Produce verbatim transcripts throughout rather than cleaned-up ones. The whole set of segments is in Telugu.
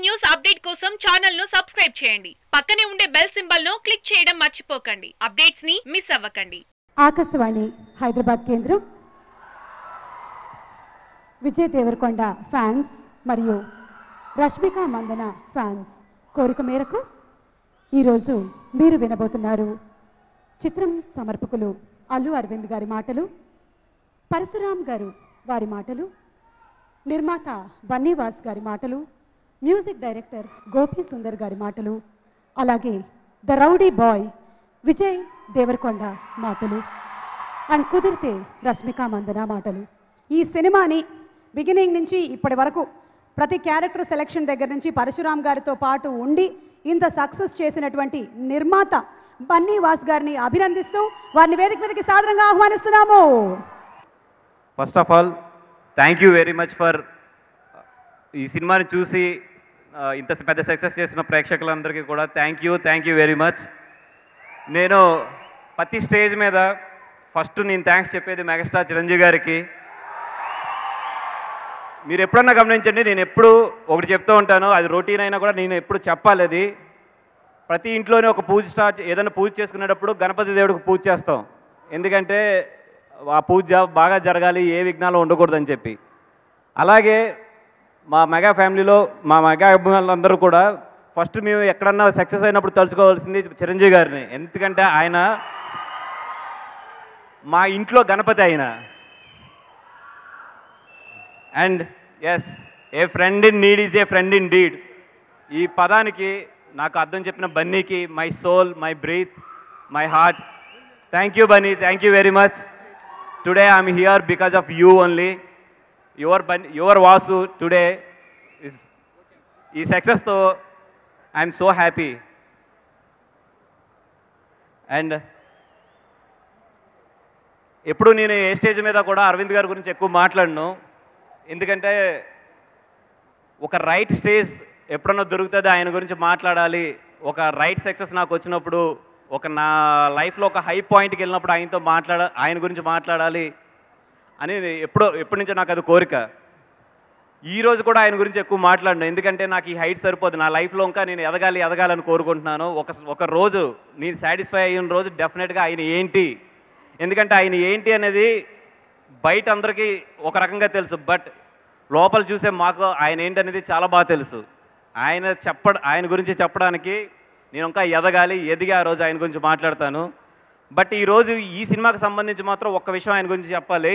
న్యూస్ అప్డేట్ కోసం ఛానల్ ను సబ్స్క్రైబ్ చేయండి. పక్కనే ఉండే బెల్ సింబల్ ను క్లిక్ చేయడం మర్చిపోకండి. అప్డేట్స్ ని మిస్ అవ్వకండి. ఆకాశవాణి హైదరాబాద్ కేంద్రం విజయ్ దేవరకొండ ఫ్యాన్స్ మరియు రష్మిక మందన ఫ్యాన్స్ కోరిక మేరకు ఈరోజు మీరు వినబోతున్నారు చిత్రం సమర్పకులు అల్లు అరవింద్ గారి మాటలు, పరశురామ్ గారు వారి మాటలు, నిర్మాత బన్నీవాస్ గారి మాటలు, మ్యూజిక్ డైరెక్టర్ గోపి సుందర్ గారి మాటలు, అలాగే the rowdy boy Vijay Deverakonda మాటలు అండ్ కుదిరితే రష్మిక మందన మాటలు. ఈ సినిమాని బిగినింగ్ నుంచి ఇప్పటి వరకు ప్రతి క్యారెక్టర్ సెలెక్షన్ దగ్గర నుంచి పరశురామ్ గారితో పాటు ఉండి ఇంత సక్సెస్ చేసినటువంటి నిర్మాత బన్నీవాస్ గారిని అభినందిస్తూ వారిని వేదిక మీదకి సాదరంగా ఆహ్వానిస్తున్నాము. First of all thank you very much for ఈ సినిమాని చూసి ఇంత పెద్ద సక్సెస్ చేసిన ప్రేక్షకులందరికీ కూడా thank you thank you very much. నేను ప్రతి స్టేజ్ మీద ఫస్ట్ నేను థ్యాంక్స్ చెప్పేది మెగాస్టార్ చిరంజీవి గారికి. మీరు ఎప్పుడన్నా గమనించండి, నేను ఎప్పుడు ఒకటి చెప్తూ ఉంటాను, అది రొటీన్ అయినా కూడా నేను ఎప్పుడు చెప్పాలి. అది ప్రతి ఇంట్లోనే ఒక పూజ స్టార్ట్ ఏదైనా పూజ చేసుకునేటప్పుడు గణపతి దేవుడికి పూజ చేస్తాం, ఎందుకంటే ఆ పూజ బాగా జరగాలి, ఏ విఘ్నాలు ఉండకూడదని చెప్పి. అలాగే మా మెగా ఫ్యామిలీలో మా మెగా అభిమానులందరూ కూడా ఫస్ట్ మేము ఎక్కడన్నా సక్సెస్ అయినప్పుడు తలుచుకోవాల్సింది చిరంజీవి గారిని, ఎందుకంటే ఆయన మా ఇంట్లో గణపతి ఆయన. And yes, a friend in need is a friend in deed. ఈ పదానికి నాకు అర్థం చెప్పిన బన్నీకి my soul, my breath, my heart, thank you Bunny, thank you very much. Today I'm here because of you only. Your Bunny your Vasu today is ఈ సక్సెస్తో ఐఎమ్ సో హ్యాపీ. అండ్ ఎప్పుడు నేను ఏ స్టేజ్ మీద కూడా అరవింద్ గారి గురించి ఎక్కువ మాట్లాడను, ఎందుకంటే ఒక రైట్ స్టేజ్ ఎప్పుడన్నా దొరుకుతుంది ఆయన గురించి మాట్లాడాలి. ఒక రైట్ సక్సెస్ నాకు వచ్చినప్పుడు, ఒక నా లైఫ్లో ఒక హై పాయింట్కి వెళ్ళినప్పుడు ఆయనతో మాట్లాడ ఆయన గురించి మాట్లాడాలి అని ఎప్పుడో ఎప్పటి నుంచో నాకు అది కోరిక. ఈరోజు కూడా ఆయన గురించి ఎక్కువ మాట్లాడను, ఎందుకంటే నాకు ఈ హైట్ సరిపోదు. నా లైఫ్లో ఇంకా నేను ఎదగాలి ఎదగాలని కోరుకుంటున్నాను. ఒక ఒక రోజు నేను సాటిస్ఫై అయిన రోజు డెఫినెట్గా ఆయన ఏంటి, ఎందుకంటే ఆయన ఏంటి అనేది బయట అందరికీ ఒక రకంగా తెలుసు, బట్ లోపల చూసే మాకు ఆయన ఏంటనేది చాలా బాగా తెలుసు. ఆయన చెప్ప ఆయన గురించి చెప్పడానికి నేను ఇంకా ఎదగాలి, ఎదిగి ఆ రోజు ఆయన గురించి మాట్లాడతాను. బట్ ఈరోజు ఈ సినిమాకి సంబంధించి మాత్రం ఒక్క విషయం ఆయన గురించి చెప్పాలి.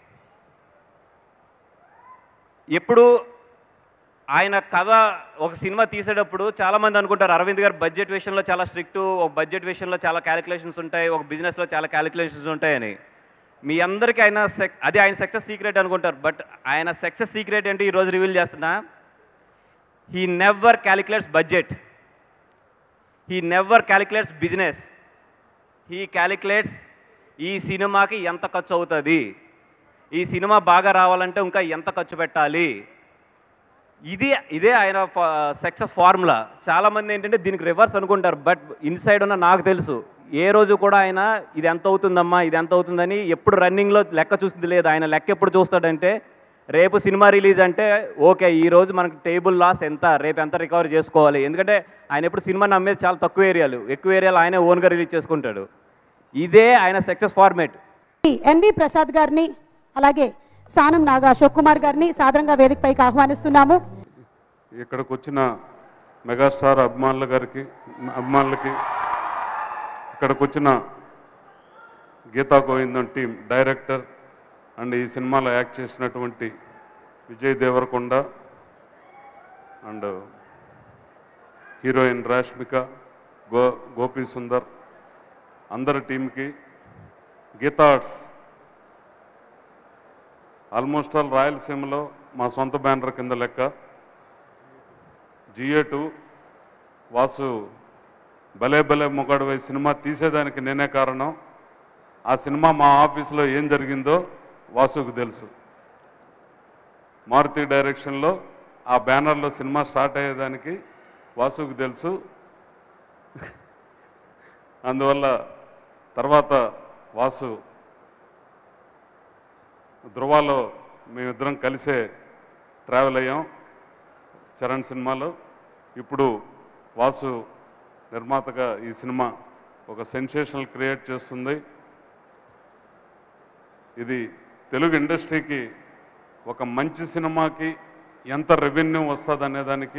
ఎప్పుడు ఆయన కథ ఒక సినిమా తీసేటప్పుడు చాలామంది అనుకుంటారు అరవింద్ గారు బడ్జెట్ విషయంలో చాలా స్ట్రిక్టు, ఒక బడ్జెట్ విషయంలో చాలా క్యాలిక్యులేషన్స్ ఉంటాయి, ఒక బిజినెస్లో చాలా క్యాలిక్యులేషన్స్ ఉంటాయని. మీ అందరికీ ఆయన సెక్ అది ఆయన సక్సెస్ సీక్రెట్ అనుకుంటారు, బట్ ఆయన సక్సెస్ సీక్రెట్ ఏంటి ఈరోజు రివీల్ చేస్తున్నా. He never calculates budget, he never calculates business, he calculates ఈ సినిమాకి ఎంత ఖర్చు అవుతుంది, ఈ సినిమా బాగా రావాలంటే ఇంకా ఎంత ఖర్చు పెట్టాలి. ఇది ఇదే ఆయన సక్సెస్ ఫార్ములా. చాలామంది ఏంటంటే దీనికి రివర్స్ అనుకుంటారు, బట్ ఇన్సైడ్ ఉన్న నాకు తెలుసు ఏ రోజు కూడా ఆయన ఇది ఎంత అవుతుందమ్మా ఇది ఎంత అవుతుందని ఎప్పుడు రన్నింగ్లో లెక్క చూస్తుంది లేదు. ఆయన లెక్క ఎప్పుడు చూస్తాడంటే రేపు సినిమా రిలీజ్ అంటే ఓకే ఈరోజు మనకి టేబుల్ లాస్ ఎంత, రేపు ఎంత రికవర్ చేసుకోవాలి, ఎందుకంటే ఆయన ఎప్పుడు సినిమా నమ్మేది చాలా తక్కువ ఏరియాలు, ఎక్కువ ఏరియాలు ఆయనే ఓన్గా రిలీజ్ చేసుకుంటాడు. ఇదే ఆయన సక్సెస్ ఫార్మేట్. ఎన్వి ప్రసాద్ గారిని అలాగే సానం నాగా అశోక్ కుమార్ గారిని సాదరంగా వేదికపైకి ఆహ్వానిస్తున్నాము. ఇక్కడికి వచ్చిన మెగాస్టార్ అభిమానుల గారికి అభిమానులకి ఇక్కడికి వచ్చిన Geetha Govindam team director and ఈ సినిమాలో యాక్ట్ చేసినటువంటి విజయ్ దేవరకొండ అండ్ హీరోయిన్ రాష్మిక, గో గోపి సుందర్, అందరి టీంకి, గీతా ఆర్ట్స్ ఆల్మోస్ట్ ఆల్ రాయలసీమలో మా సొంత బ్యానర్ కింద లెక్క. జిఏ టూ వాసు భలే భలే మొగాడువై సినిమా తీసేదానికి నేనే కారణం. ఆ సినిమా మా ఆఫీసులో ఏం జరిగిందో వాసుకు తెలుసు. మారుతి డైరెక్షన్లో ఆ బ్యానర్లో సినిమా స్టార్ట్ అయ్యేదానికి వాసుకు తెలుసు. అందువల్ల తర్వాత వాసు ధృవాలో మేమిద్దరం కలిసే ట్రావెల్ అయ్యాం చరణ్ సినిమాలో. ఇప్పుడు వాసు నిర్మాతగా ఈ సినిమా ఒక సెన్సేషనల్ క్రియేట్ చేస్తుంది. ఇది తెలుగు ఇండస్ట్రీకి ఒక మంచి సినిమాకి ఎంత రెవెన్యూ వస్తుంది అనేదానికి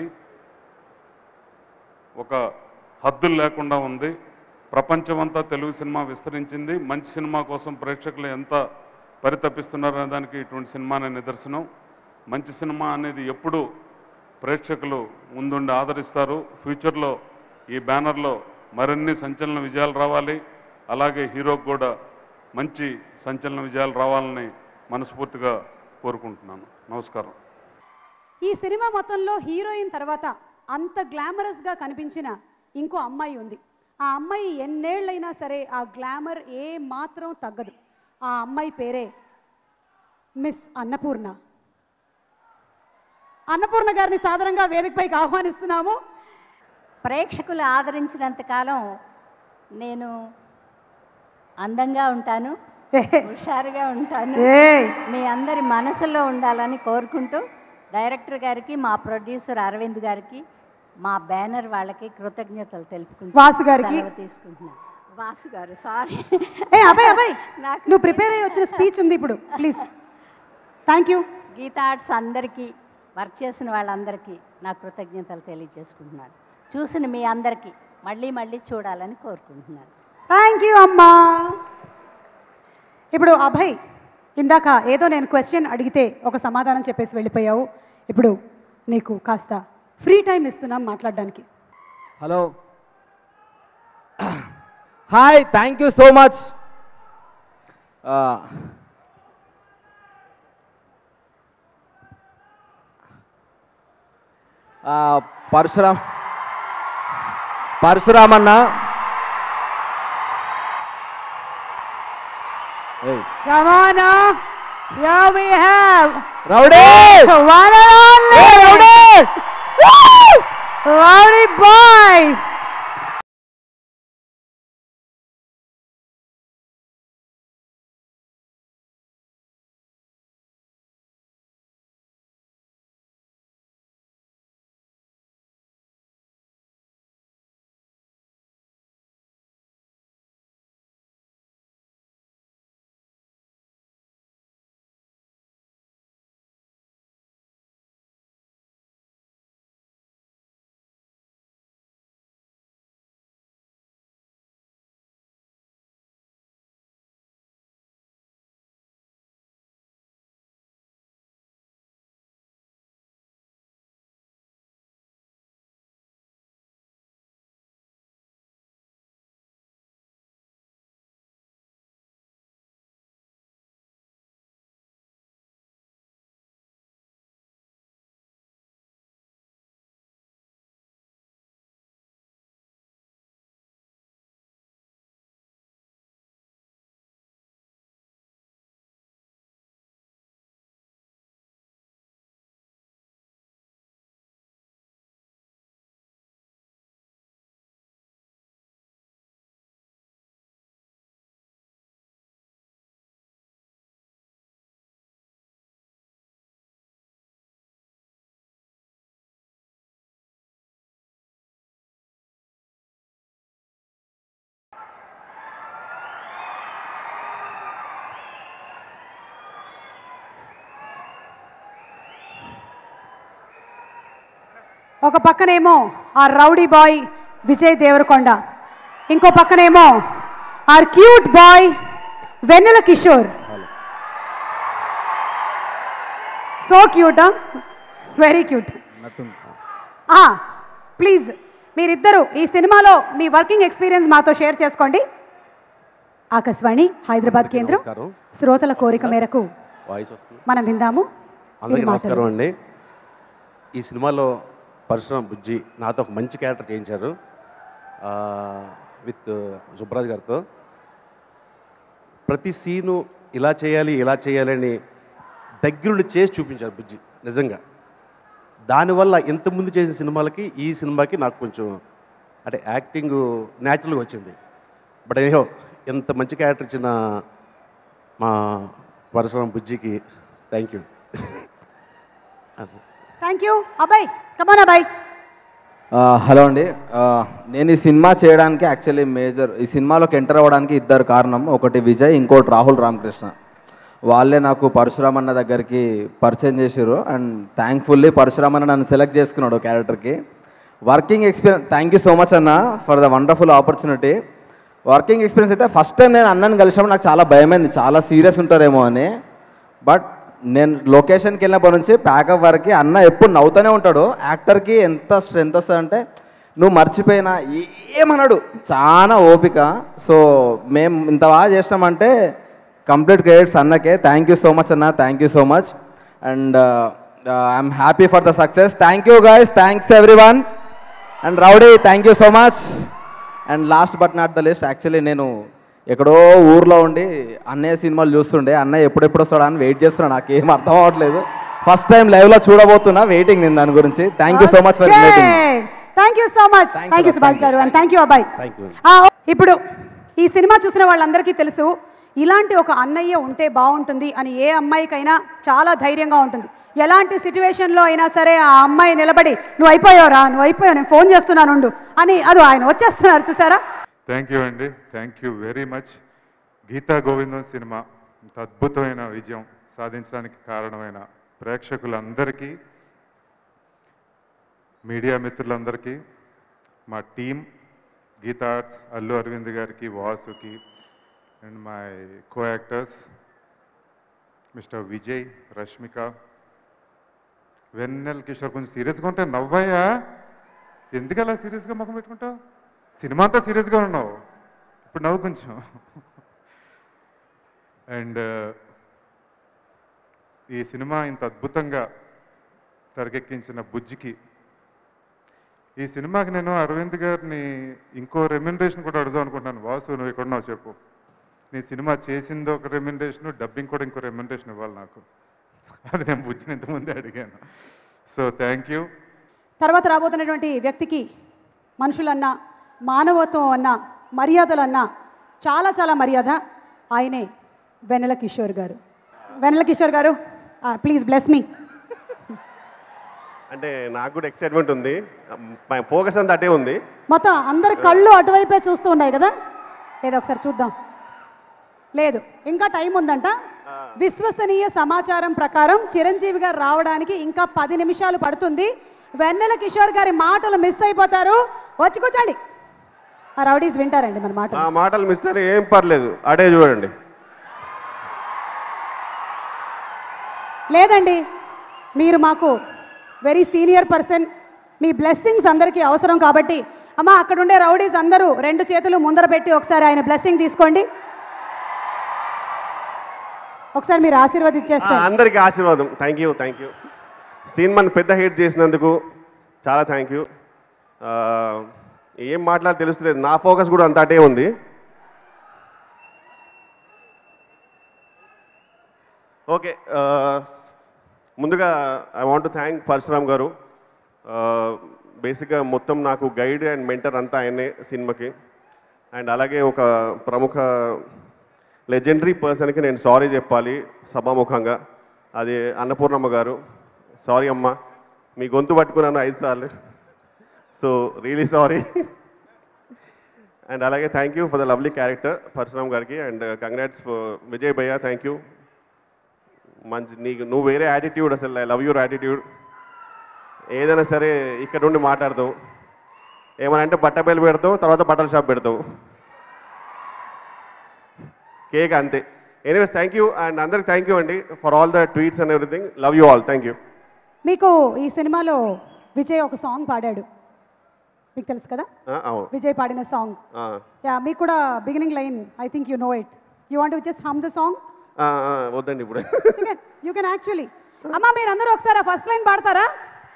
ఒక హద్దులు లేకుండా ఉంది. ప్రపంచమంతా తెలుగు సినిమా విస్తరించింది. మంచి సినిమా కోసం ప్రేక్షకులు ఎంత పరితపిస్తున్నారు అనే దానికి ఇటువంటి సినిమానే నిదర్శనం. మంచి సినిమా అనేది ఎప్పుడు ప్రేక్షకులు ముందుండి ఆదరిస్తారు. ఫ్యూచర్లో ఈ బ్యానర్లో మరిన్ని సంచలన విజయాలు రావాలి. అలాగే హీరోకి కూడా మంచి సంచలన విజయాలు రావాలని మనస్ఫూర్తిగా కోరుకుంటున్నాను. నమస్కారం. ఈ సినిమా మొత్తంలో హీరోయిన్ తర్వాత అంత గ్లామరస్గా కనిపించిన ఇంకో అమ్మాయి ఉంది. ఆ అమ్మాయి ఎన్నేళ్ళైనా సరే ఆ గ్లామర్ ఏ మాత్రం తగ్గదు. ఆ అమ్మాయి పేరే మిస్ అన్నపూర్ణ. అన్నపూర్ణ గారిని సాధారణంగా వేదికపైకి ఆహ్వానిస్తున్నాము. ప్రేక్షకులు ఆదరించినంతకాలం నేను అందంగా ఉంటాను, హుషారుగా ఉంటాను, మీ అందరి మనసులో ఉండాలని కోరుకుంటూ డైరెక్టర్ గారికి, మా ప్రొడ్యూసర్ అరవింద్ గారికి, మా బ్యానర్ వాళ్ళకి కృతజ్ఞతలు తెలుపుకుంటూ వాసు గారికి తీసుకుంటున్నాను. వాసు గారు సారీ, ఏ అబ్బాయి అబ్బాయి నాకు నువ్వు ప్రిపేర్ అయ్యి వచ్చిన స్పీచ్ ఉంది ఇప్పుడు, please. Thank you. Geetha Arts అందరికీ, వర్క్ చేసిన వాళ్ళందరికీ నా కృతజ్ఞతలు తెలియజేసుకుంటున్నాను. చూసిన మీ అందరికీ మళ్ళీ మళ్ళీ చూడాలని కోరుకుంటున్నాను. థ్యాంక్ యూ అమ్మా. ఇప్పుడు అభయ్, ఇందాక ఏదో నేను క్వశ్చన్ అడిగితే ఒక సమాధానం చెప్పేసి వెళ్ళిపోయావు. ఇప్పుడు నీకు కాస్త ఫ్రీ టైం ఇస్తున్నాం మాట్లాడడానికి. Hello, hi, thank you so much. Parashuram పరశురామన్న, Come on now. Here we have Rowdy. One and only. Hey, Rowdy. Rowdy boy. ఒక పక్కనేమో ఆ రౌడీ బాయ్ విజయ్ దేవరకొండ, ఇంకో పక్కనేమో our cute boy Vennela Kishore. So cute, very cute. Please మీరిద్దరూ ఈ సినిమాలో మీ వర్కింగ్ ఎక్స్పీరియన్స్ మాతో షేర్ చేసుకోండి. ఆకాశవాణి హైదరాబాద్ కేంద్రం శ్రోతల కోరిక మేరకు మనం విందాము. అందరికీ నమస్కారం అండి. ఈ సినిమాలో పరశురామ్ బుజ్జి నాతో ఒక మంచి క్యారెక్టర్ చేయించారు విత్ సుబ్రాజ్ గారితో. ప్రతి సీను ఇలా చేయాలి ఇలా చేయాలని దగ్గరుండి చేసి చూపించారు బుజ్జి నిజంగా. దానివల్ల ఇంతకుముందు చేసిన సినిమాలకి ఈ సినిమాకి నాకు కొంచెం అంటే యాక్టింగ్ న్యాచురల్గా వచ్చింది. బట్ ఏహో ఎంత మంచి క్యారెక్టర్ ఇచ్చిన మా పరశురామ్ బుజ్జికి థ్యాంక్ యూ. Thank you. అబ్బాయి, కమాన్ అబ్బాయి. హలో అండి. నేను ఈ సినిమా చేయడానికి యాక్చువల్లీ మేజర్ ఈ సినిమాలోకి ఎంటర్ అవ్వడానికి ఇద్దరు కారణం. ఒకటి విజయ్, ఇంకోటి రాహుల్ రామకృష్ణ. వాళ్ళే నాకు పరశురామ్ అన్న దగ్గరికి పరిచయం చేశారు. అండ్ థ్యాంక్ఫుల్లీ పరశురామ్ అన్న నన్ను సెలెక్ట్ చేసుకున్నాడు క్యారెక్టర్కి. Working experience thank you so much అన్న for the wonderful opportunity. Working experience అయితే ఫస్ట్ టైం నేను అన్నని కలిసినప్పుడు నాకు చాలా భయమైంది, చాలా సీరియస్ ఉంటారేమో అని. బట్ నేను లొకేషన్కి వెళ్ళినప్పటి నుంచి ప్యాకప్ వరకు అన్న ఎప్పుడు నవ్వుతూనే ఉంటాడు. యాక్టర్కి ఎంత స్ట్రెంత్ వస్తుందంటే నువ్వు మర్చిపోయినా ఏమన్నాడు, చాలా ఓపిక. సో మేము ఇంత బాగా చేసినామంటే కంప్లీట్ క్రెడిట్స్ అన్నకే. థ్యాంక్ యూ సో మచ్ అన్న, thank you so much. And I'm happy for the success. Thank you guys, thanks everyone. And rowdy thank you so much. And last but not the least, actually నేను ఎక్కడో ఊర్లో ఉండి అన్నయ్య సినిమాలు చూస్తుండే, అన్నయ్య ఎప్పుడెప్పుడు వస్తాడా అని వెయిట్ చేస్తున్నా. నాకు ఏం అర్థం అవ్వట్లేదు. ఫస్ట్ టైం లైవ్లో చూడబోతున్నా, వెయిటింగ్ నేను దాని గురించి. Thank you so much for inviting. Thank you so much. Thank you Subhash గారు అండ్ థ్యాంక్ యూ అబ్బాయి. ఇప్పుడు ఈ సినిమా చూసిన వాళ్ళందరికీ తెలుసు, ఇలాంటి ఒక అన్నయ్య ఉంటే బాగుంటుంది అని ఏ అమ్మాయికైనా చాలా ధైర్యంగా ఉంటుంది. ఎలాంటి సిచ్యువేషన్లో అయినా సరే ఆ అమ్మాయి నిలబడి నువ్వు అయిపోయావురా, నువ్వు అయిపోయావు, నేను ఫోన్ చేస్తున్నాను అని అది ఆయన వచ్చేస్తున్నారు చూసారా. థ్యాంక్ యూ అండి, thank you very much. Geetha Govindam సినిమా ఇంత అద్భుతమైన విజయం సాధించడానికి కారణమైన ప్రేక్షకులందరికీ, మీడియా మిత్రులందరికీ, మా టీం గీతా ఆర్ట్స్ అల్లు అరవింద్ గారికి, వాసుకి, and my co actors mister Vijay, Rashmika, Vennela Kishore. కొంచెం సీరియస్గా ఉంటే నవ్వయ్యా, ఎందుకు అలా సీరియస్గా ముఖం పెట్టుకుంటావు? సినిమా అంతా సీరియస్గా ఉన్నావు, ఇప్పుడు నవ్వు కొంచెం. అండ్ ఈ సినిమా ఇంత అద్భుతంగా తెరకెక్కించిన బుజ్జికి, ఈ సినిమాకి నేను అరవింద్ గారిని ఇంకో రెమ్యునరేషన్ కూడా అడుగుదాం అనుకుంటున్నాను. వాసు నువ్వు ఇక్కడ ఉన్నావు చెప్పు. నీ సినిమా చేసింది ఒక రెమ్యునరేషన్, డబ్బింగ్ కూడా ఇంకో రెమ్యునరేషన్ ఇవ్వాలి నాకు. అది నేను బుజ్జిని ఇంతకుముందే అడిగాను. So thank you. తర్వాత రాబోతున్నటువంటి వ్యక్తికి మనుషులన్నా, మానవత్వం అన్నా, మర్యాదలన్నా చాలా చాలా మర్యాద. ఆయనే వెన్నెల కిషోర్ గారు. వెన్నెల కిషోర్ గారు ప్లీజ్ బ్లెస్ మీ. అంటే నాకు కూడా ఎక్సైట్మెంట్ ఉంది, ఫోకస్ అంతా అటే ఉంది. మొత్తం అందరి కళ్ళు అటువైపే చూస్తూ ఉన్నాయి కదా. ఏదో ఒకసారి చూద్దాం. లేదు ఇంకా టైం ఉందంట. విశ్వసనీయ సమాచారం ప్రకారం చిరంజీవి గారు రావడానికి ఇంకా పది నిమిషాలు పడుతుంది. వెన్నెల కిషోర్ గారి మాటలు మిస్ అయిపోతారు. వచ్చి కూర్చోండి. ఆ రౌడీస్ వింటారండి మన మాటలు. ఆ మాటలు మిస్ అయితే ఏం పర్లేదు, అటే చూడండి. లేదండి, మీరు మాకు వెరీ సీనియర్ పర్సన్, మీ బ్లెస్సింగ్స్ అందరికీ అవసరం కాబట్టి అమ్మ అక్కడ ఉండే రౌడీస్ అందరూ రెండు చేతులు ముందర పెట్టి ఒకసారి ఆయన బ్లెస్సింగ్ తీసుకోండి. ఒకసారి మీరు ఆశీర్వదించేస్తారు. అందరికీ ఆశీర్వాదం. Thank you, thank you. సినిమాని పెద్ద హిట్ చేసినందుకు చాలా థ్యాంక్ యూ. ఏం మాట్లాడి తెలుస్తలేదు, నా ఫోకస్ కూడా అంత అటే ఉంది. ఓకే, ముందుగా I want to thank Parashuram గారు. బేసిక్గా మొత్తం నాకు గైడ్ అండ్ మెంటర్ అంతా ఆయనే సినిమాకి. అండ్ అలాగే ఒక ప్రముఖ లెజెండరీ పర్సన్కి నేను సారీ చెప్పాలి సభాముఖంగా. అది అన్నపూర్ణమ్మ గారు. సారీ అమ్మ, మీ గొంతు పట్టుకున్నాను ఐదు సార్లు. So really sorry. అండ్ అలాగే thank you for the lovely character Parashuram గారికి. అండ్ కంగ్రాట్స్ విజయ్ భయ్య, థ్యాంక్ యూ. మంచి నీకు నువ్వు వేరే యాటిట్యూడ్, అసలు ఐ లవ్ యూర్ యాటిట్యూడ్. ఏదైనా సరే ఇక్కడ నుండి మాట్లాడతావు, ఏమన్నా అంటే బట్టబయలు పెడతావు, తర్వాత బట్టల షాప్ పెడతావు, కేక్ అంతే. Anyways thank you. అండ్ అందరికి థ్యాంక్ యూ అండి for all the tweets and everything. Love you all, thank you. మీకు ఈ సినిమాలో విజయ్ ఒక సాంగ్ పాడాడు, మీకు తెలుసు కదా విజయ్ పాడిన సాంగ్. యా, మీకు కూడా beginning line I think you know it. You want to just hum the song? వద్దండి ఇప్పుడు. You can actually. అమ్మా మీరు అందరూ ఒకసారి ఆ ఫస్ట్ లైన్ పాడతారా?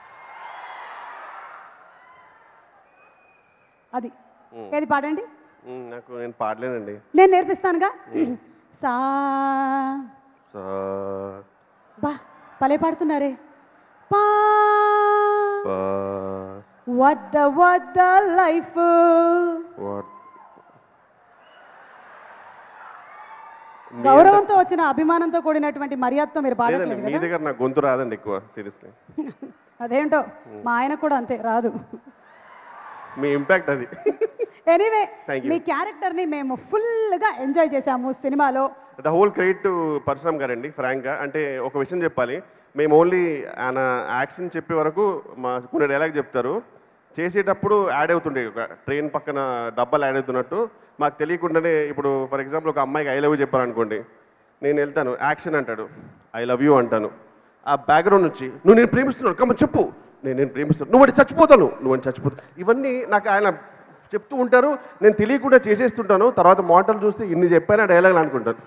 అది ఏది పాడండి. నాకు నేను పాడలేనండి. నేను నేర్పిస్తానుగా. సా బా భలే పాడుతున్నారే. పా వద్ద వద్ద లైఫ్. గౌరవంతో వచ్చిన అభిమానంతో కూడినటువంటి మర్యాదతో మీరు పాడట్లేదు. మీ దగ్గర నాకు గొంతు రాదండి ఎక్కువ, సీరియస్లీ. అదేంటో మా ఆయన కూడా అంతే రాదు. మీ ఇంపాక్ట్ అది. ఎనీవే మీ క్యారెక్టర్ని మేము ఫుల్గా ఎంజాయ్ చేసాము సినిమాలో. The whole credit to Parashuram గారండి ఫ్రాంక్గా. అంటే ఒక విషయం చెప్పాలి, మేము ఓన్లీ ఆయన యాక్షన్ చెప్పే వరకు మా కొన్ని డైలాగ్ చెప్తారు, చేసేటప్పుడు యాడ్ అవుతుండే ఒక ట్రైన్ పక్కన డబ్బాలు యాడ్ అవుతున్నట్టు మాకు తెలియకుండానే. ఇప్పుడు ఫర్ ఎగ్జాంపుల్ ఒక అమ్మాయికి ఐ లవ్ యూ చెప్పారనుకోండి, నేను వెళ్తాను యాక్షన్ అంటాడు, ఐ లవ్ యూ అంటాను. ఆ బ్యాక్గ్రౌండ్ నుంచి నువ్వు నేను ప్రేమిస్తున్నాను కమ్మ చెప్పు, నేను నేను ప్రేమిస్తాను, నువ్వు అంటే చచ్చిపోతాను, నువ్వు అని చచ్చిపోతాను. ఇవన్నీ నాకు ఆయన చెప్తూ ఉంటారు, నేను తెలియకుండా చేసేస్తుంటాను. తర్వాత మాటలు చూస్తే ఇన్ని చెప్పాను డైలాగులు అనుకుంటాను.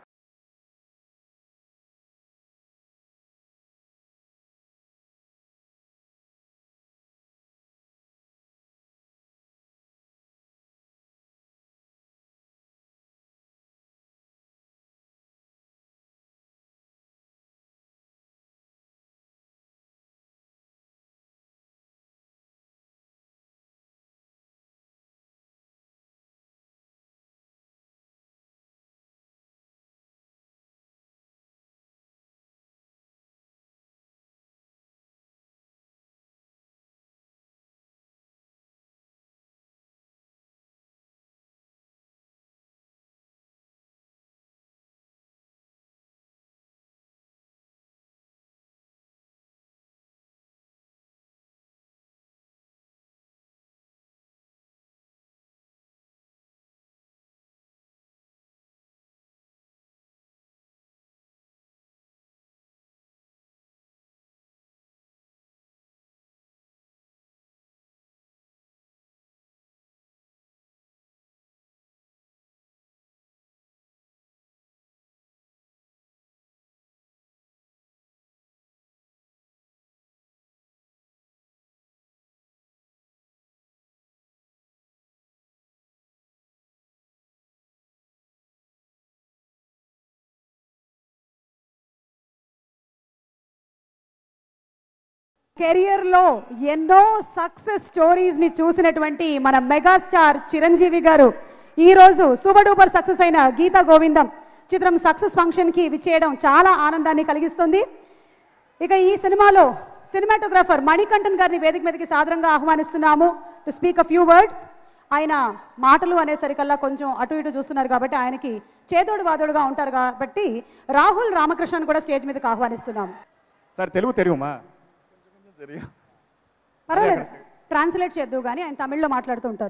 కెరియర్లో ఎన్నో సక్సెస్ స్టోరీస్ని చూసినటువంటి మన మెగాస్టార్ చిరంజీవి గారు ఈరోజు సూపర్ డూపర్ సక్సెస్ అయిన గీతా గోవిందం చిత్రం సక్సెస్ ఫంక్షన్కి విచ్చేయడం చాలా ఆనందాన్ని కలిగిస్తుంది. ఇక ఈ సినిమాలో సినిమాటోగ్రాఫర్ మణికంఠన్ గారిని వేదిక మీదకి సాదరంగా ఆహ్వానిస్తున్నాము to speak a few words. ఆయన మాటలు అనేసరికల్లా కొంచెం అటు ఇటు చూస్తున్నారు కాబట్టి ఆయనకి చేదోడు వాదోడుగా ఉంటారు కాబట్టి రాహుల్ రామకృష్ణన్ కూడా స్టేజ్ మీదకి ఆహ్వానిస్తున్నాము. సార్ తెలుగు తెలుగుమా పర్వాలేదు, ట్రాన్స్లేట్ చేద్దు కానీ ఆయన తమిళ్లో మాట్లాడుతూ ఉంటారు.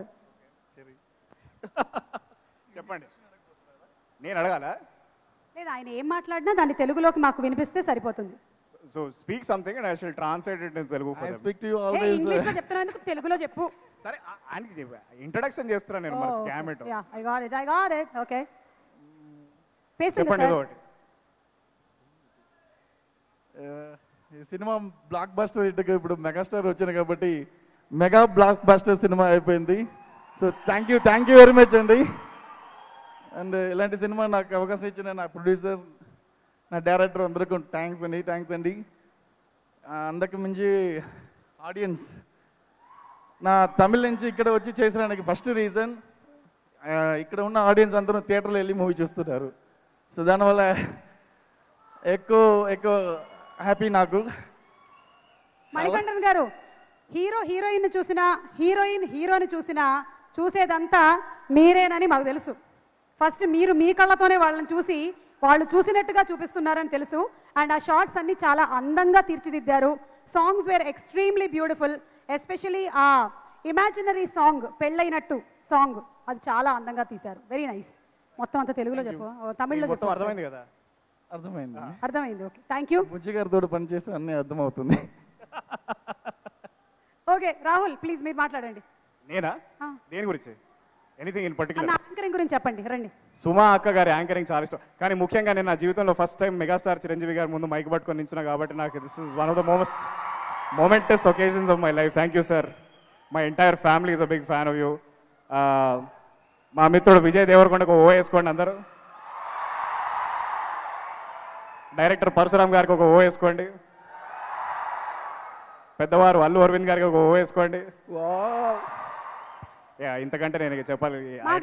చెప్పండి, నేను అడగాల? లేదు, ఆయన ఏం మాట్లాడినా దాన్ని తెలుగులోకి మాకు వినిపిస్తే సరిపోతుంది. So speak something and I shall translate it in Telugu. I speak to you always. ఇంగ్లీష్లో చెప్తున్నాను, తెలుగులో చెప్పు. సరే, ఆయనకి ఇంట్రడక్షన్ చేస్తున్నాను నేను, మన scam it. Yeah, I got it I got it okay. చెప్పండి ఒకటి. ఈ సినిమా బ్లాక్ బస్టర్ హిట్గా ఇప్పుడు మెగాస్టార్ వచ్చింది కాబట్టి మెగా బ్లాక్ బస్టర్ సినిమా అయిపోయింది. So thank you thank you very much అండి. అండ్ ఇలాంటి సినిమా నాకు అవకాశం ఇచ్చిన నా ప్రొడ్యూసర్స్, నా డైరెక్టర్ అందరికీ థ్యాంక్స్ అండి థ్యాంక్స్ అండి అందరికి మించి ఆడియన్స్, నా తమిళ నుంచి ఇక్కడ వచ్చి చేసడానికి ఫస్ట్ రీజన్ ఇక్కడ ఉన్న ఆడియన్స్ అందరూ థియేటర్లో వెళ్ళి మూవీ చూస్తున్నారు. సో దానివల్ల ఎక్కువ ఎక్కువ హ్యాపీ నాకు. మణికంఠన్ గారు, హీరో హీరోయిన్ చూసినా హీరోయిన్ హీరోని చూసినా చూసేదంతా మీరేనని మాకు తెలుసు. ఫస్ట్ మీరు మీ కళ్ళతోనే వాళ్ళని చూసి వాళ్ళు చూసినట్టుగా చూపిస్తున్నారని తెలుసు. అండ్ ఆ షార్ట్స్ అన్ని చాలా అందంగా తీర్చిదిద్దారు. Songs were extremely beautiful, especially ఆ ఇమాజినరీ సాంగ్ పెళ్ళైనట్టు సాంగ్, అది చాలా అందంగా తీశారు. Very nice. మొత్తం అంతా తెలుగులో చెప్పు, తమిళ్లో చెప్పు. అర్థమైంది కదా? అర్థమైంది అర్థమైంది ఓకే థ్యాంక్ యూ. బుజ్జి గారితో పనిచేస్తే అన్నీ అర్థమవుతుంది. ఓకే రాహుల్ ప్లీజ్ మీరు మాట్లాడండి. నేనా? దేని గురించి? Anything in particular? యాంకరింగ్ గురించి చెప్పండి రండి. సుమా అక్క గారి యాంకరింగ్ చాలా ఇష్టం, కానీ ముఖ్యంగా నేను నా జీవితంలో ఫస్ట్ టైం మెగాస్టార్ చిరంజీవి గారి ముందు మైక్ పట్టుకొని నించున్నా కాబట్టి నాకు this is one of the most momentous occasions of my life. Thank you sir. My entire family is a big fan of you. మా మిత్రుడు విజయ్ దేవరకొండకు ఓ వేసుకోండి అందరూ. డైరెక్టర్ పరశురామ్ గారికి ఒక ఓ వేసుకోండి. పెద్దవారు అల్లు అరవింద్ గారికి ఒక ఓ వేసుకోండి. ఇంతకంటే నేను చెప్పాలి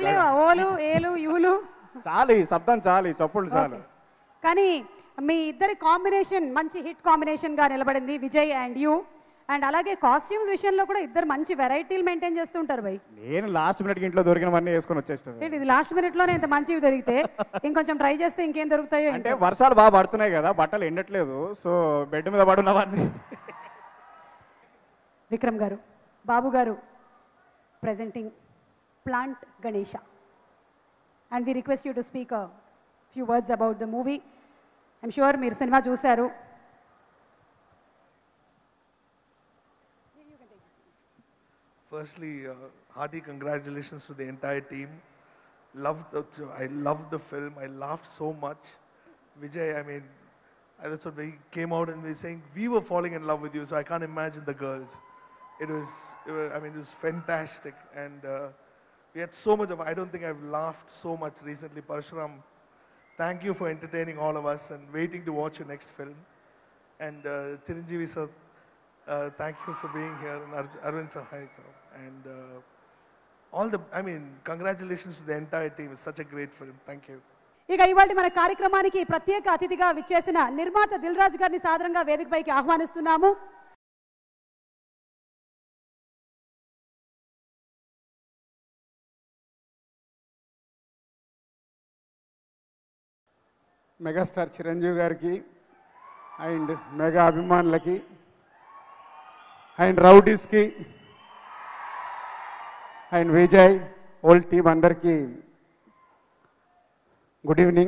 చాలు, ఈ శబ్దం చాలు, ఈ చప్పుళ్ళు చాలు. కానీ మీ ఇద్దరి కాంబినేషన్ మంచి హిట్ కాంబినేషన్గా నిలబడింది, విజయ్ అండ్ యూ. అండ్ అలాగే కాస్ట్యూమ్స్ విషయంలో కూడా ఇద్దరు మంచి వెరైటీలు మెయింటైన్ చేస్తూ ఉంటారు భయ్. నేను లాస్ట్ మినిట్కి ఇంట్లో దొరికినవన్నీ వేసుకొని వచ్చేస్తాను. ఏంటి ఇది లాస్ట్ మినిట్లోనే ఇంత మంచివి దొరికితే ఇంకొంచెం ట్రై చేస్తే ఇంకేం దొరుకుతాయో. అంటే వర్షాలు బాగా పడుతున్నాయి కదా, బట్టలు ఎండట్లేదు, సో బెడ్ మీద పడున్నవన్నీ. విక్రమ్ గారు, బాబు గారు presenting Bandla Ganesh, and we request you to speak a few words about the movie. I'm sure మీరు సినిమా చూశారు. Firstly, uh, hearty congratulations to the entire team. Loved the, I loved the film. I laughed so much. Vijay, I mean, I that's what he came out and was saying we were falling in love with you. So I can't imagine the girls. It was, it was I mean, it was fantastic, and uh, we had so much of. I don't think I've laughed so much recently. Parshuram, thank you for entertaining all of us and waiting to watch your next film. And uh, Chiranjeevi sir, uh, thank you for being here, and Ar Arvind Sahai sir. And uh, all the, I mean, congratulations to the entire team. It's such a great film. Thank you. ఇక ఇవాళ మన కార్యక్రమానికి ప్రత్యేక అతిథిగా విచ్చేసిన నిర్మాత దిల్ రాజు గారిని సాదరంగా వేదికపైకి ఆహ్వానిస్తున్నాము. మెగాస్టార్ చిరంజీవి గారికి అండ్ మెగా అభిమానులకి అండ్ రౌడీస్కి అండ్ విజయ్ ఓల్ టీమ్ అందరికీ గుడ్ ఈవినింగ్.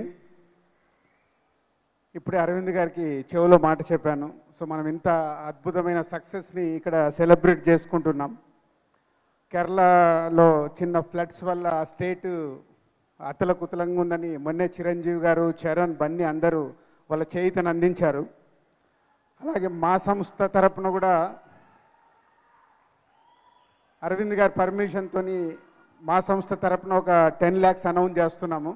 ఇప్పుడే అరవింద్ గారికి చెవులో మాట చెప్పాను. సో మనం ఇంత అద్భుతమైన సక్సెస్ని ఇక్కడ సెలబ్రేట్ చేసుకుంటున్నాం. కేరళలో చిన్న ఫ్లడ్స్ వల్ల స్టేట్ అతలకుతలంగా ఉందని మొన్నే చిరంజీవి గారు, చరణ్, బన్నీ అందరూ వాళ్ళ చేయితను అందించారు. అలాగే మా సంస్థ తరపున కూడా అరవింద్ గారి పర్మిషన్తో మా సంస్థ తరపున ఒక టెన్ ల్యాక్స్ అనౌన్స్ చేస్తున్నాము.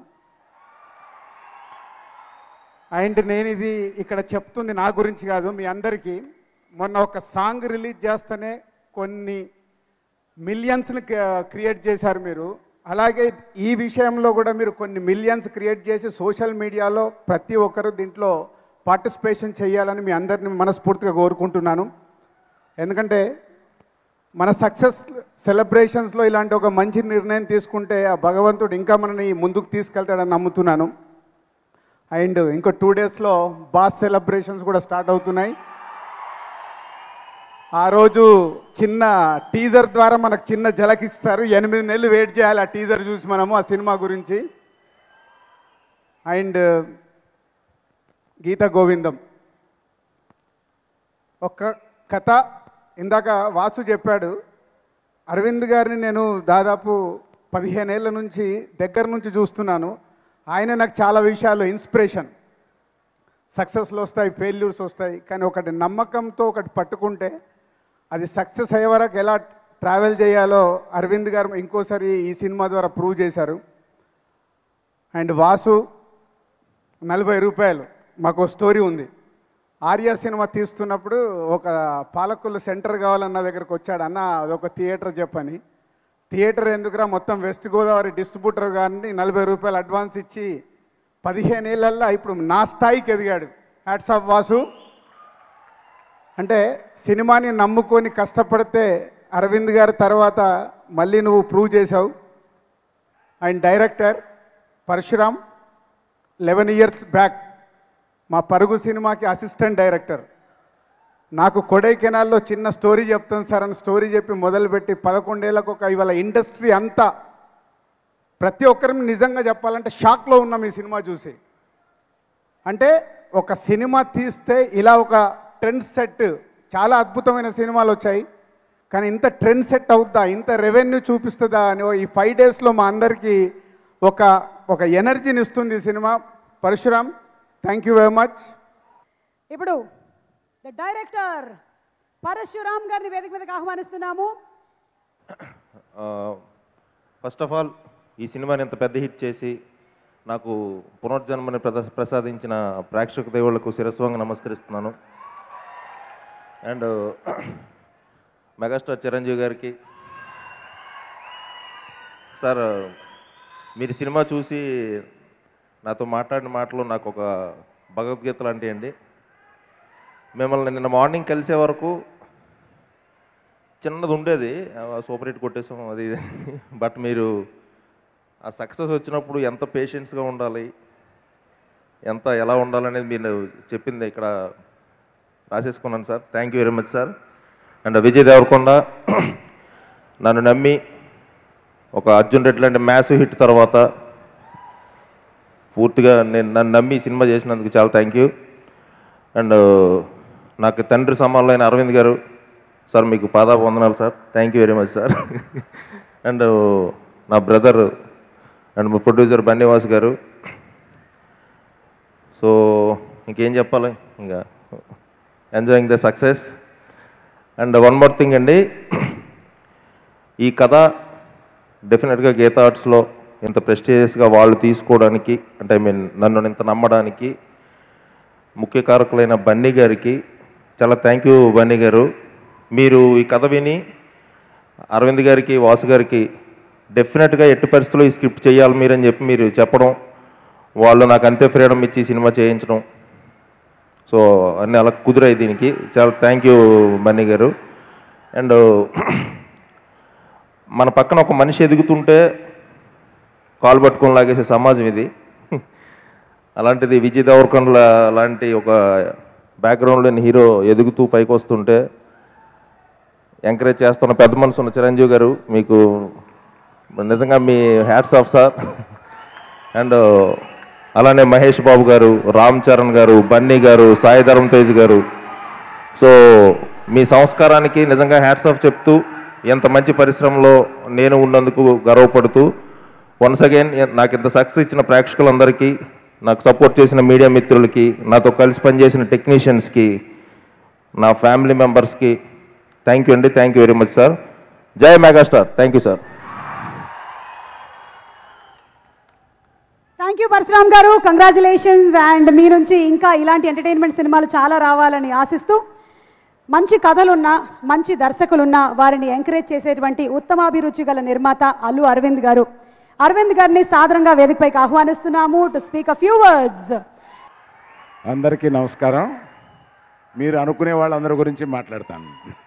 అండ్ నేను ఇది ఇక్కడ చెప్తుంది నా గురించి కాదు, మీ అందరికీ. మొన్న ఒక సాంగ్ రిలీజ్ చేస్తేనే కొన్ని మిలియన్స్ని క్రియేట్ చేశారు మీరు. అలాగే ఈ విషయంలో కూడా మీరు కొన్ని మిలియన్స్ క్రియేట్ చేసి సోషల్ మీడియాలో ప్రతి ఒక్కరు దీంట్లో పార్టిసిపేషన్ చేయాలని మీ అందరిని మనస్ఫూర్తిగా కోరుకుంటున్నాను. ఎందుకంటే మన సక్సెస్ సెలబ్రేషన్స్లో ఇలాంటి ఒక మంచి నిర్ణయం తీసుకుంటే ఆ భగవంతుడు ఇంకా మనని ముందుకు తీసుకెళ్తాడని నమ్ముతున్నాను. అండ్ ఇంకో టూ డేస్లో బాస్ సెలబ్రేషన్స్ కూడా స్టార్ట్ అవుతున్నాయి. ఆ రోజు చిన్న టీజర్ ద్వారా మనకు చిన్న జలకిస్తారు. ఎనిమిది నెలలు వెయిట్ చేయాలి ఆ టీజర్ చూసి మనము ఆ సినిమా గురించి. అండ్ గీత గోవిందం ఒక కథ. ఇందాక వాసు చెప్పాడు, అరవింద్ గారిని నేను దాదాపు పదిహేనేళ్ల నుంచి దగ్గర నుంచి చూస్తున్నాను. ఆయన నాకు చాలా విషయాలు ఇన్స్పిరేషన్. సక్సెస్లు వస్తాయి, ఫెయిల్యూర్స్ వస్తాయి, కానీ ఒకటి నమ్మకంతో ఒకటి పట్టుకుంటే అది సక్సెస్ అయ్యే వరకు ఎలా ట్రావెల్ చేయాలో అరవింద్ గారు ఇంకోసారి ఈ సినిమా ద్వారా ప్రూవ్ చేశారు. అండ్ వాసు నలభై రూపాయలు మాకు స్టోరీ ఉంది. ఆర్య సినిమా తీస్తున్నప్పుడు ఒక పాలకొల్లు సెంటర్ కావాలన్న దగ్గరకు వచ్చాడు, అన్న అదొక థియేటర్ చెప్పని. థియేటర్ ఎందుకురా, మొత్తం వెస్ట్ గోదావరి డిస్ట్రిబ్యూటర్ గారిని నలభై రూపాయలు అడ్వాన్స్ ఇచ్చి పదిహేనేళ్ళల్లో ఇప్పుడు నా స్థాయికి ఎదిగాడు. Hats off Vasu. అంటే సినిమాని నమ్ముకొని కష్టపడితే అరవింద్ గారి తర్వాత మళ్ళీ నువ్వు ప్రూవ్ చేసావు. And director Parashuram eleven years back మా పరుగు సినిమాకి అసిస్టెంట్ డైరెక్టర్. నాకు కొడైకెనాల్లో చిన్న స్టోరీ చెప్తాను సార్ అని స్టోరీ చెప్పి మొదలుపెట్టి పదకొండేళ్ళకు ఒక ఇవాళ ఇండస్ట్రీ అంతా ప్రతి ఒక్కరిని నిజంగా చెప్పాలంటే షాక్లో ఉన్నాం ఈ సినిమా చూసి. అంటే ఒక సినిమా తీస్తే ఇలా ఒక ట్రెండ్ సెట్, చాలా అద్భుతమైన సినిమాలు వచ్చాయి, కానీ ఇంత ట్రెండ్ సెట్ అవుద్దా, ఇంత రెవెన్యూ చూపిస్తుందా అని ఈ ఫైవ్ డేస్లో మా అందరికీ ఒక ఒక ఎనర్జీని ఇస్తుంది ఈ సినిమా. Parashuram, thank you very much. ఇప్పుడు ద డైరెక్టర్ పరశురామ్ గారిని వేదిక మీదకి ఆహ్వానిస్తున్నాము. ఫస్ట్ ఆఫ్ ఆల్ ఈ సినిమాని ఇంత పెద్ద హిట్ చేసి నాకు పునర్జన్మని ప్రసాదించిన ప్రేక్షక దేవుళ్లకు శిరస్వంగా నమస్కరిస్తున్నాను. అండ్ మెగాస్టార్ చిరంజీవి గారికి, సార్ మీరు సినిమా చూసి నాతో మాట్లాడిన మాటలు నాకు ఒక భగవద్గీత లాంటివి అండి. మిమ్మల్ని నిన్న మార్నింగ్ కలిసే వరకు చిన్నది ఉండేది, సూపర్ హిట్ కొట్టేసాం అది ఇది. బట్ మీరు ఆ సక్సెస్ వచ్చినప్పుడు ఎంత పేషెన్స్గా ఉండాలి, ఎంత ఎలా ఉండాలనేది మీరు చెప్పింది ఇక్కడ రాసేసుకున్నాను sir. Thank you very much sir. And Vijay Deverakonda నన్ను నమ్మి ఒక అర్జున్ రెడ్డి లాంటి మ్యాసివ్ హిట్ తర్వాత పూర్తిగా నేను నన్ను నమ్మి సినిమా చేసినందుకు చాలా థ్యాంక్ యూ. అండ్ నాకు తండ్రి సమానులైన అరవింద్ గారు సార్, మీకు పాదాప వందనాలు sir. Thank you very much sir. And నా బ్రదర్ అండ్ మా ప్రొడ్యూసర్ బన్నీవాస్ గారు. సో ఇంకేం చెప్పాలి, ఇంకా enjoying the success. And one more thing అండి, ఈ కథ డెఫినెట్గా గీతా ఆర్ట్స్లో ఇంత ప్రెస్టీజియస్గా వాళ్ళు తీసుకోవడానికి, అంటే ఐ మీన్ నన్ను ఇంత నమ్మడానికి ముఖ్య కారకులైన బన్నీ గారికి చాలా థ్యాంక్ యూ. బన్నీ గారు, మీరు ఈ కథ విని అరవింద్ గారికి, వాసు గారికి డెఫినెట్గా ఎట్టి పరిస్థితుల్లో ఈ స్క్రిప్ట్ చేయాలి మీరని చెప్పి మీరు చెప్పడం, వాళ్ళు నాకు అంతే ఫ్రీడమ్ ఇచ్చి సినిమా చేయించడం, సో అన్నీ అలా కుదిరాయి. దీనికి చాలా థ్యాంక్ యూ బన్నీ గారు. అండ్ మన పక్కన ఒక మనిషి ఎదుగుతుంటే కాలు పట్టుకొని లాగేసే సమాజం ఇది. అలాంటిది విజయ్ దేవరకొండ లాంటి ఒక బ్యాక్గ్రౌండ్లోని హీరో ఎదుగుతూ పైకి వస్తుంటే ఎంకరేజ్ చేస్తున్న పెద్ద మనసు ఉన్న చిరంజీవి గారు, మీకు నిజంగా మీ హ్యాట్స్ ఆఫ్ సార్. అండ్ అలానే మహేష్ బాబు గారు, రామ్ చరణ్ గారు, బన్నీ గారు, సాయి ధరమ్ తేజ్ గారు, సో మీ సంస్కారానికి నిజంగా హ్యాట్స్ ఆఫ్ చెప్తూ, ఎంత మంచి పరిశ్రమలో నేను ఉన్నందుకు గర్వపడుతూ, వన్స్ అగైన్ నాకు ఇంత సక్సెస్ ఇచ్చిన ప్రేక్షకులందరికీ, నాకు సపోర్ట్ చేసిన మీడియా మిత్రులకి, నాతో కలిసి పనిచేసిన టెక్నీషియన్స్కి, నా ఫ్యామిలీ మెంబర్స్కి థ్యాంక్ యూ అండి. Thank you very much sir. జై megastar. Thank you sir. Thank you Parashuram గారు, కంగ్రాచులేషన్స్. అండ్ మీ నుంచి ఇంకా ఇలాంటి ఎంటర్టైన్మెంట్ సినిమాలు చాలా రావాలని ఆశిస్తూ, మంచి కథలున్న, మంచి దర్శకులున్న వారిని ఎంకరేజ్ చేసేటువంటి ఉత్తమాభిరుచి గల నిర్మాత అల్లు అరవింద్ గారు. అరవింద్ గారిని సాదరంగా వేదికపైకి ఆహ్వానిస్తున్నాము to speak a few words. అందరికీ నమస్కారం. మీరు అనుకునే వాళ్ళందరి గురించి మాట్లాడతాను.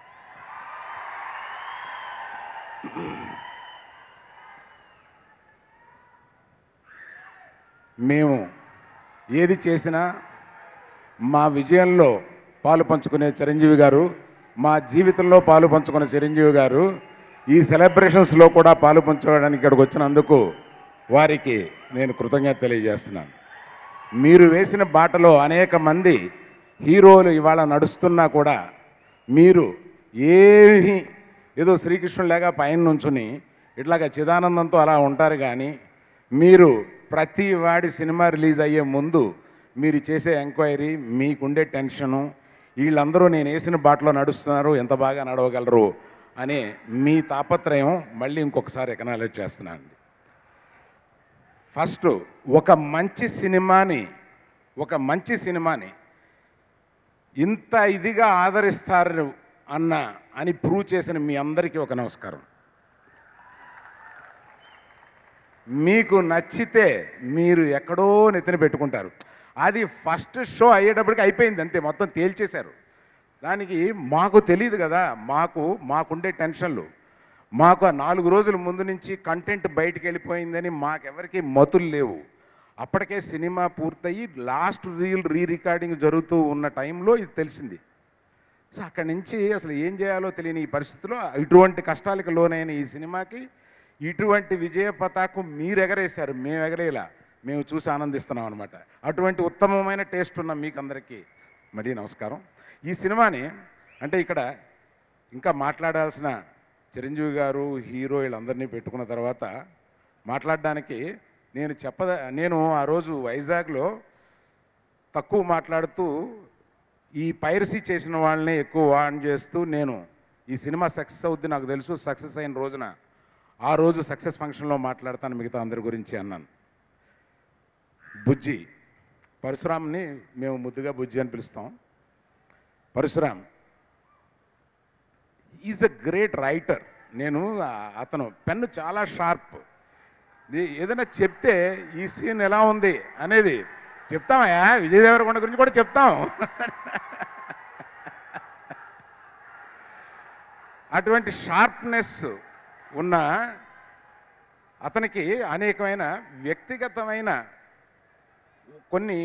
మేము ఏది చేసినా మా విజయంలో పాలు పంచుకునే చిరంజీవి గారు, మా జీవితంలో పాలు పంచుకునే చిరంజీవి గారు ఈ సెలబ్రేషన్స్లో కూడా పాలు పంచుకోవడానికి ఇక్కడికి వచ్చినందుకు వారికి నేను కృతజ్ఞత తెలియజేస్తున్నాను. మీరు వేసిన బాటలో అనేక మంది హీరోలు ఇవాళ నడుస్తున్నా కూడా మీరు ఏమి ఏదో శ్రీకృష్ణులాగా పైన నుంచుని ఇట్లాగా చిదానందంతో అలా ఉంటారు. కానీ మీరు ప్రతి వాడి సినిమా రిలీజ్ అయ్యే ముందు మీరు చేసే ఎంక్వైరీ, మీకుండే టెన్షను, వీళ్ళందరూ నేను వేసిన బాటలో నడుస్తున్నారు, ఎంత బాగా నడవగలరు అనే మీ తాపత్రయం మళ్ళీ ఇంకొకసారి ఎకనాలెడ్జ్ చేస్తున్నాను. ఫస్ట్ ఒక మంచి సినిమాని ఒక మంచి సినిమాని ఇంత ఇదిగా ఆదరిస్తారు అన్న అని ప్రూవ్ చేసిన మీ అందరికీ ఒక నమస్కారం. మీకు నచ్చితే మీరు ఎక్కడో నెత్తిన పెట్టుకుంటారు. అది ఫస్ట్ షో అయ్యేటప్పటికి అయిపోయింది, అంతే, మొత్తం తేల్చేశారు. దానికి మాకు తెలియదు కదా, మాకు మాకుండే టెన్షన్లు, మాకు ఆ నాలుగు రోజుల ముందు నుంచి కంటెంట్ బయటికి వెళ్ళిపోయిందని మాకెవరికి మతులు లేవు. అప్పటికే సినిమా పూర్తయి లాస్ట్ రీల్ రీ రికార్డింగ్ జరుగుతూ ఉన్న టైంలో ఇది తెలిసింది. సో అక్కడి నుంచి అసలు ఏం చేయాలో తెలియని ఈ పరిస్థితిలో ఇటువంటి కష్టాలకు లోనైన ఈ సినిమాకి ఇటువంటి విజయ పతాకు మీరు ఎగరేశారు, మేము ఎగరేలా, మేము చూసి ఆనందిస్తున్నాం అనమాట. అటువంటి ఉత్తమమైన టేస్ట్ ఉన్న మీకు అందరికీ మరీ నమస్కారం. ఈ సినిమాని అంటే ఇక్కడ ఇంకా మాట్లాడాల్సిన చిరంజీవి గారు, హీరో వీళ్ళందరినీ పెట్టుకున్న తర్వాత మాట్లాడడానికి నేను చెప్పద నేను ఆ రోజు వైజాగ్లో తక్కువ మాట్లాడుతూ ఈ పైరసీ చేసిన వాళ్ళనే ఎక్కువ వాన్ చేస్తూ నేను ఈ సినిమా సక్సెస్ అవుద్ది నాకు తెలుసు, సక్సెస్ అయిన రోజున ఆ రోజు సక్సెస్ ఫంక్షన్లో మాట్లాడతాను మిగతా అందరి గురించి అన్నాను. బుజ్జి పరశురామ్ని మేము ముద్దుగా బుజ్జి అని పిలుస్తాం. Parashuram is a great writer. నేను అతను పెన్ను చాలా షార్ప్. ఏదైనా చెప్తే ఈ సీన్ ఎలా ఉంది అనేది చెప్తామయ్యా, విజయ్ దేవరకొండ గురించి కూడా చెప్తాం. అటువంటి షార్ప్నెస్ ఉన్న అతనికి అనేకమైన వ్యక్తిగతమైన కొన్ని,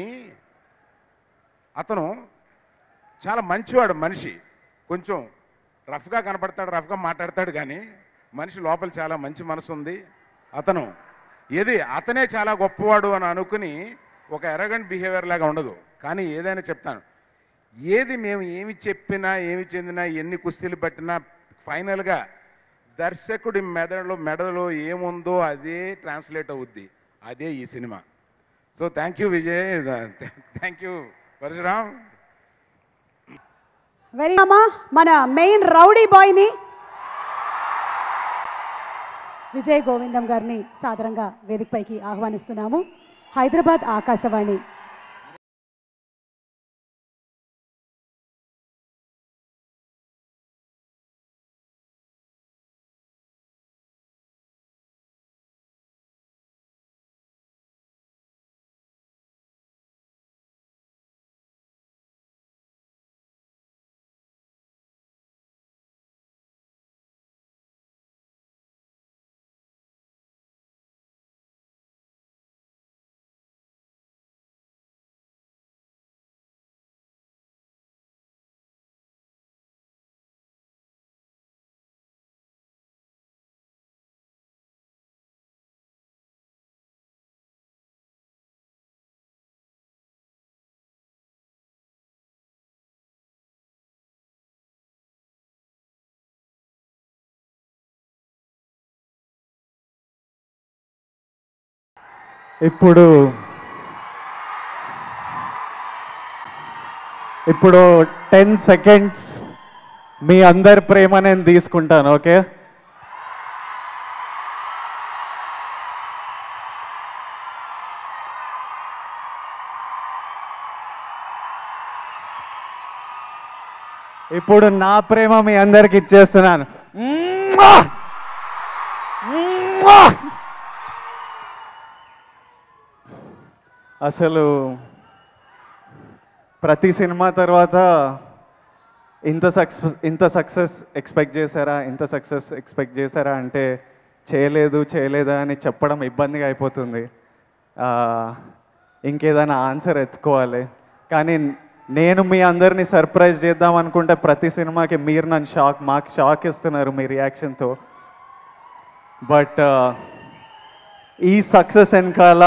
అతను చాలా మంచివాడు మనిషి, కొంచెం రఫ్గా కనపడతాడు, రఫ్గా మాట్లాడతాడు, కానీ మనిషి లోపల చాలా మంచి మనసు ఉంది. అతను ఏది అతనే చాలా గొప్పవాడు అని అనుకుని ఒక ఎరగంట్ బిహేవియర్ లాగా ఉండదు. కానీ ఏదైనా చెప్తాను, ఏది మేము ఏమి చెప్పినా ఏమి చెందినా ఎన్ని కుస్తీలు పట్టినా ఫైనల్గా దర్శకుడి మెదడులో మెడలో ఏముందో అదే ట్రాన్స్లేట్ అవుద్ది, అదే ఈ సినిమా. So thank you Vijay, thank you Parashuram. Very అమ్మా, మన మెయిన్ రౌడీ బాయ్ని విజయ్ గోవిందం గారిని సాదరంగా వేదికపైకి ఆహ్వానిస్తున్నాము. హైదరాబాద్ ఆకాశవాణి ఇప్పుడు ఇప్పుడు టెన్ సెకండ్స్ మీ అందరి ప్రేమ నేను తీసుకుంటాను. ఓకే, ఇప్పుడు నా ప్రేమ మీ అందరికి ఇచ్చేస్తున్నాను. అసలు ప్రతి సినిమా తర్వాత ఇంత సక్సెస్ ఇంత సక్సెస్ ఎక్స్పెక్ట్ చేశారా ఇంత సక్సెస్ ఎక్స్పెక్ట్ చేశారా అంటే చేయలేదు చేయలేదా అని చెప్పడం ఇబ్బందిగా అయిపోతుంది. ఇంకేదైనా ఆన్సర్ ఎత్తుకోవాలి. కానీ నేను మీ అందరినీ సర్ప్రైజ్ చేద్దాం అనుకుంటే ప్రతి సినిమాకి మీరు నన్ను షాక్ మాకు షాక్ ఇస్తున్నారు మీ రియాక్షన్తో. బట్ ఈ సక్సెస్ వెనకాల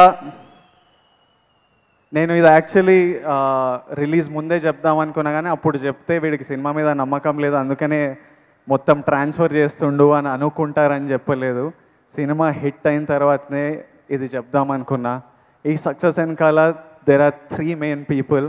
నేను ఇది యాక్చువల్లీ రిలీజ్ ముందే చెప్దాం అనుకున్నా, కానీ అప్పుడు చెప్తే వీడికి సినిమా మీద నమ్మకం లేదు అందుకనే మొత్తం ట్రాన్స్ఫర్ చేస్తుండు అని అనుకుంటారని చెప్పలేదు. సినిమా హిట్ అయిన తర్వాతనే ఇది చెప్దాం అనుకున్నా. ఈ సక్సెస్ వెనకాల there are three main people.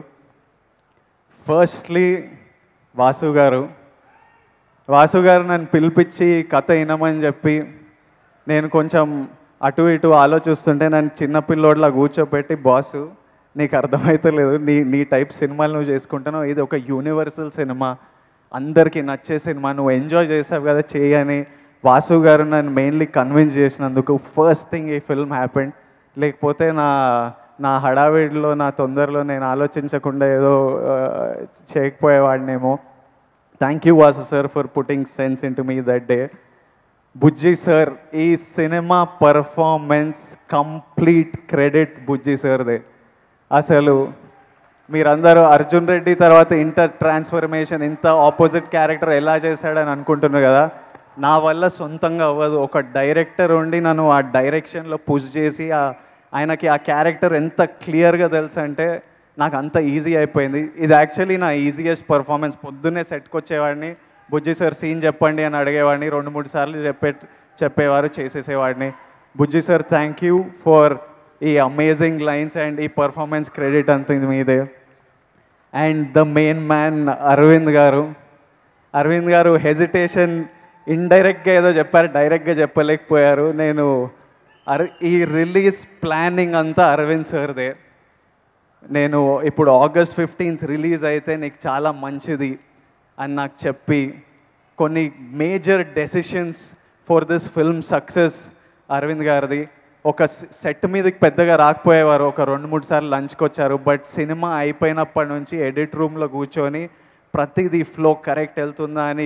Firstly Vasu గారు. వాసు గారు నన్ను పిలిపించి కథ వినమని చెప్పి నేను కొంచెం అటు ఇటు ఆలోచిస్తుంటే నన్ను చిన్నపిల్లోడ్లా కూర్చోబెట్టి, బాసు నీకు అర్థమవుతలేదు, నీ నీ టైప్ సినిమాలు నువ్వు చేసుకుంటున్నావు, ఇది ఒక యూనివర్సల్ సినిమా, అందరికీ నచ్చే సినిమా, నువ్వు ఎంజాయ్ చేసావు కదా చేయని వాసు గారు నన్ను మెయిన్లీ కన్విన్స్ చేసినందుకు ఫస్ట్ థింగ్ ఈ ఫిల్మ్ హ్యాపెండ్. లేకపోతే నా నా హడావిడిలో నా తొందరలో నేను ఆలోచించకుండా ఏదో చేయకపోయేవాడినేమో. Thank you Vasu sir for putting sense into me that day. Bujji sir, ఈ సినిమా పర్ఫార్మెన్స్ కంప్లీట్ క్రెడిట్ బుజ్జి సార్దే. అసలు మీరందరూ అర్జున్ రెడ్డి తర్వాత ఇంత ట్రాన్స్ఫర్మేషన్ ఇంత ఆపోజిట్ క్యారెక్టర్ ఎలా చేశాడని అనుకుంటున్నారు కదా, నా వల్ల సొంతంగా అవ్వదు. ఒక డైరెక్టర్ ఉండి నన్ను ఆ డైరెక్షన్లో పుష్ చేసి ఆయనకి ఆ క్యారెక్టర్ ఎంత క్లియర్గా తెలుసు అంటే నాకు అంత ఈజీ అయిపోయింది. ఇది యాక్చువల్లీ నా ఈజియెస్ట్ పర్ఫార్మెన్స్. పొద్దున్నే సెట్కి వచ్చేవాడిని, బుజ్జి సార్ సీన్ చెప్పండి అని అడిగేవాడిని, రెండు మూడు సార్లు చెప్పే చెప్పేవారు చేసేసేవాడిని. Bujji sir thank you for ఈ అమేజింగ్ లైన్స్ అండ్ ఈ పర్ఫార్మెన్స్ క్రెడిట్ అంత మీదే. And the main man Aravind గారు. అరవింద్ గారు హెజిటేషన్ ఇండైరెక్ట్గా ఏదో చెప్పారు, డైరెక్ట్గా చెప్పలేకపోయారు. నేను అర్ ఈ రిలీజ్ ప్లానింగ్ అంతా అరవింద్ సార్దే. నేను ఇప్పుడు ఆగస్ట్ ఫిఫ్టీన్త్ రిలీజ్ అయితే నీకు చాలా మంచిది అని నాకు చెప్పి కొన్ని major decisions for this film success Aravind గారిది. ఒక సెట్ మీదకి పెద్దగా రాకపోయేవారు, ఒక రెండు మూడు సార్లు లంచ్కి వచ్చారు. బట్ సినిమా అయిపోయినప్పటి నుంచి ఎడిట్ రూమ్లో కూర్చొని ప్రతిదీ ఫ్లో కరెక్ట్ వెళ్తుందా అని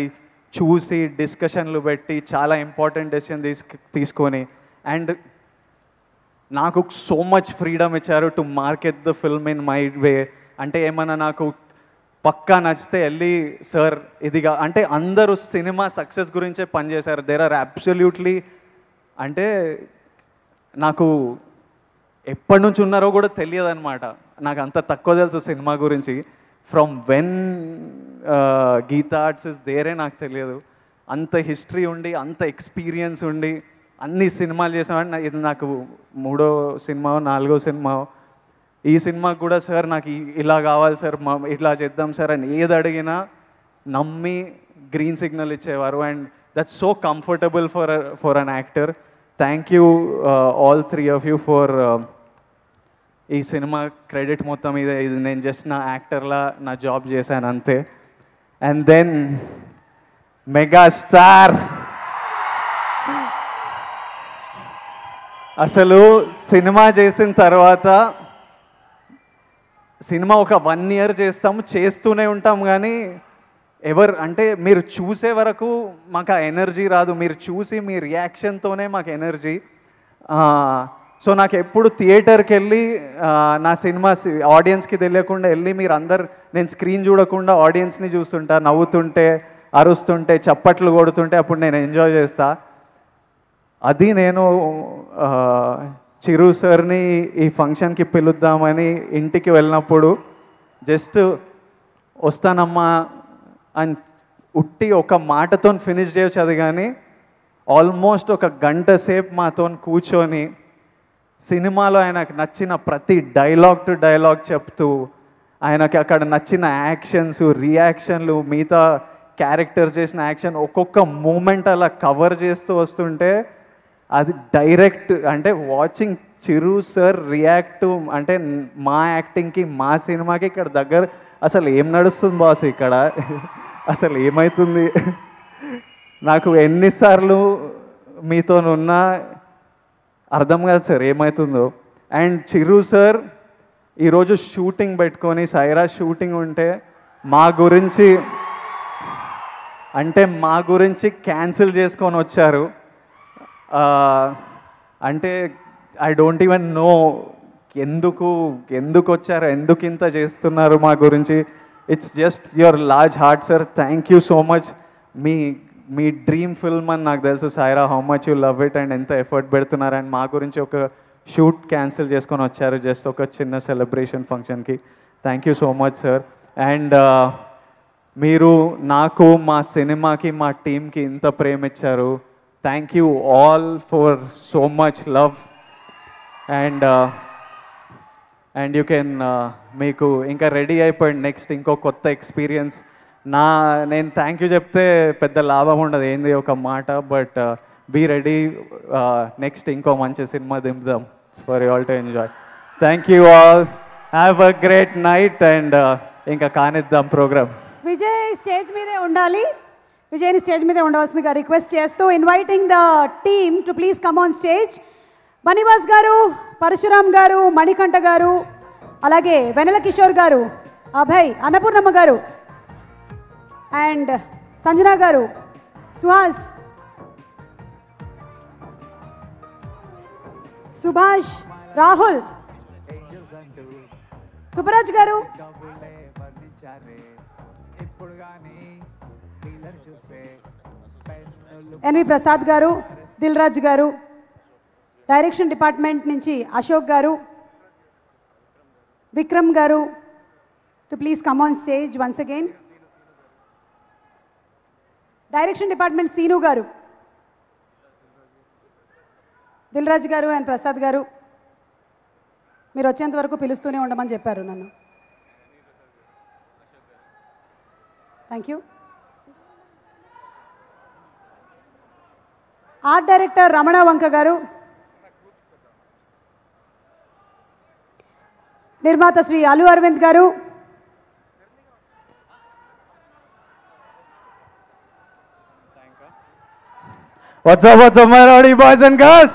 చూసి డిస్కషన్లు పెట్టి చాలా ఇంపార్టెంట్ డెసిషన్ తీసుకు తీసుకొని అండ్ నాకు సో మచ్ ఫ్రీడమ్ ఇచ్చారు to market the film in my way. అంటే ఏమన్నా నాకు పక్కా నచ్చితే వెళ్ళి సార్ ఇదిగా అంటే అందరూ సినిమా సక్సెస్ గురించే పనిచేశారు. దేర్ ఆర్ అబ్సల్యూట్లీ అంటే నాకు ఎప్పటి నుంచి ఉన్నారో కూడా తెలియదు అనమాట. నాకు అంత తక్కువ తెలుసు సినిమా గురించి. From when Geetha Arts is there నాకు తెలియదు. అంత హిస్టరీ ఉండి అంత ఎక్స్పీరియన్స్ ఉండి అన్ని సినిమాలు చేసిన ఇది నాకు మూడో సినిమా నాలుగో సినిమా. ఈ సినిమాకి కూడా సార్ నాకు ఇలా కావాలి సార్ మా ఇట్లా చేద్దాం సార్ అని ఏది అడిగినా నమ్మి గ్రీన్ సిగ్నల్ ఇచ్చేవారు. And that's so comfortable for for an actor. Thank you all three of you for ఈ సినిమా క్రెడిట్ మొత్తం ఇదే. ఇది నేను జస్ట్ నా యాక్టర్లా నా జాబ్ చేశాను అంతే. అండ్ దెన్ మెగాస్టార్ అసలు సినిమా చేసిన తర్వాత సినిమా ఒక వన్ ఇయర్ చేస్తాము చేస్తూనే ఉంటాం కానీ ఎవరు అంటే మీరు చూసే వరకు మాకు ఆ ఎనర్జీ రాదు. మీరు చూసి మీ రియాక్షన్తోనే మాకు ఎనర్జీ. సో నాకు ఎప్పుడు థియేటర్కి వెళ్ళి నా సినిమా ఆడియన్స్కి తెలియకుండా వెళ్ళి మీరు అందరు నేను స్క్రీన్ చూడకుండా ఆడియన్స్ని చూస్తుంటా, నవ్వుతుంటే అరుస్తుంటే చప్పట్లు కొడుతుంటే అప్పుడు నేను ఎంజాయ్ చేస్తా. అది నేను చిరు సార్ని ఈ ఫంక్షన్కి పిలుద్దామని ఇంటికి వెళ్ళినప్పుడు జస్ట్ వస్తానమ్మా అని ఉట్టి ఒక మాటతో ఫినిష్ చేయొచ్చు. అది కానీ ఆల్మోస్ట్ ఒక గంట సేపు మాతో కూర్చొని సినిమాలో ఆయనకు నచ్చిన ప్రతి డైలాగ్ టు డైలాగ్ చెప్తూ ఆయనకి అక్కడ నచ్చిన యాక్షన్స్ రియాక్షన్లు మిగతా క్యారెక్టర్స్ చేసిన యాక్షన్ ఒక్కొక్క మూమెంట్ అలా కవర్ చేస్తూ వస్తుంటే అది డైరెక్ట్ అంటే వాచింగ్ చిరు సార్ రియాక్ట్ అంటే మా యాక్టింగ్కి మా సినిమాకి ఇక్కడ దగ్గర అసలు ఏం నడుస్తుంది బాస్ ఇక్కడ అసలు ఏమవుతుంది నాకు ఎన్నిసార్లు మీతోనున్నా అర్థం కాదు సార్ ఏమవుతుందో. అండ్ చిరు సార్ ఈరోజు షూటింగ్ పెట్టుకొని సైరా షూటింగ్ ఉంటే మా గురించి అంటే మా గురించి క్యాన్సిల్ చేసుకొని వచ్చారు. అంటే ఐ డోంట్ ఈవెన్ నో ఎందుకు ఎందుకు వచ్చారు ఎందుకు ఇంత చేస్తున్నారు మా గురించి. It's just your large heart sir. Thank you so much. మీ మీ డ్రీమ్ ఫిల్మ్ అని నాకు తెలుసు Sye Raa, how much you love it and ఎంత ఎఫర్ట్ పెడుతున్నారు. అండ్ మా గురించి ఒక షూట్ క్యాన్సిల్ చేసుకొని వచ్చారు జస్ట్ ఒక చిన్న సెలబ్రేషన్ ఫంక్షన్కి. Thank you so much sir. And మీరు నాకు మా సినిమాకి మా టీంకి ఇంత ప్రేమ ఇచ్చారు. Thank you all for so much love. And and you can మీకు ఇంకా రెడీ అయిపోయింది నెక్స్ట్ ఇంకో కొత్త ఎక్స్పీరియన్స్. నా నేను థ్యాంక్ యూ చెప్తే పెద్ద లాభం ఉండదు ఏంది ఒక మాట. బట్ బీ రెడీ నెక్స్ట్ ఇంకో మంచి సినిమా దింపుదాం for you all to enjoy. Thank you all. Have a great night. And ఇంకా కానిద్దాం ప్రోగ్రామ్. విజయ్ స్టేజ్ మీదే ఉండాలి. విజయ్ని స్టేజ్ మీదే ఉండవలసిందిగా రిక్వెస్ట్ చేస్తూ inviting the team to please come on stage. Bunny Vas garu, Parasuram గారు, మణికంఠ గారు, అలాగే వెనల కిషోర్ గారు, అభయ్, అన్నపూర్ణమ్మ గారు అండ్ సంజన గారు, సుహాస్, సుభాష్, రాహుల్, సుబ్బరాజ్ గారు, ఎన్వి ప్రసాద్ గారు, దిల్ రాజు గారు, డైరెక్షన్ డిపార్ట్మెంట్ నుంచి అశోక్ గారు, విక్రమ్ గారు to please come on stage once again. Direction department Seenu గారు, దిల్ రాజు గారు అండ్ ప్రసాద్ గారు మీరు వచ్చేంత వరకు పిలుస్తూనే ఉండమని చెప్పారు నన్ను. Thank you. Art director Ramana Vanka గారు, నిర్మాత శ్రీ అల్లు అరవింద్ గారు, What's up, what's up, my rowdy boys and girls?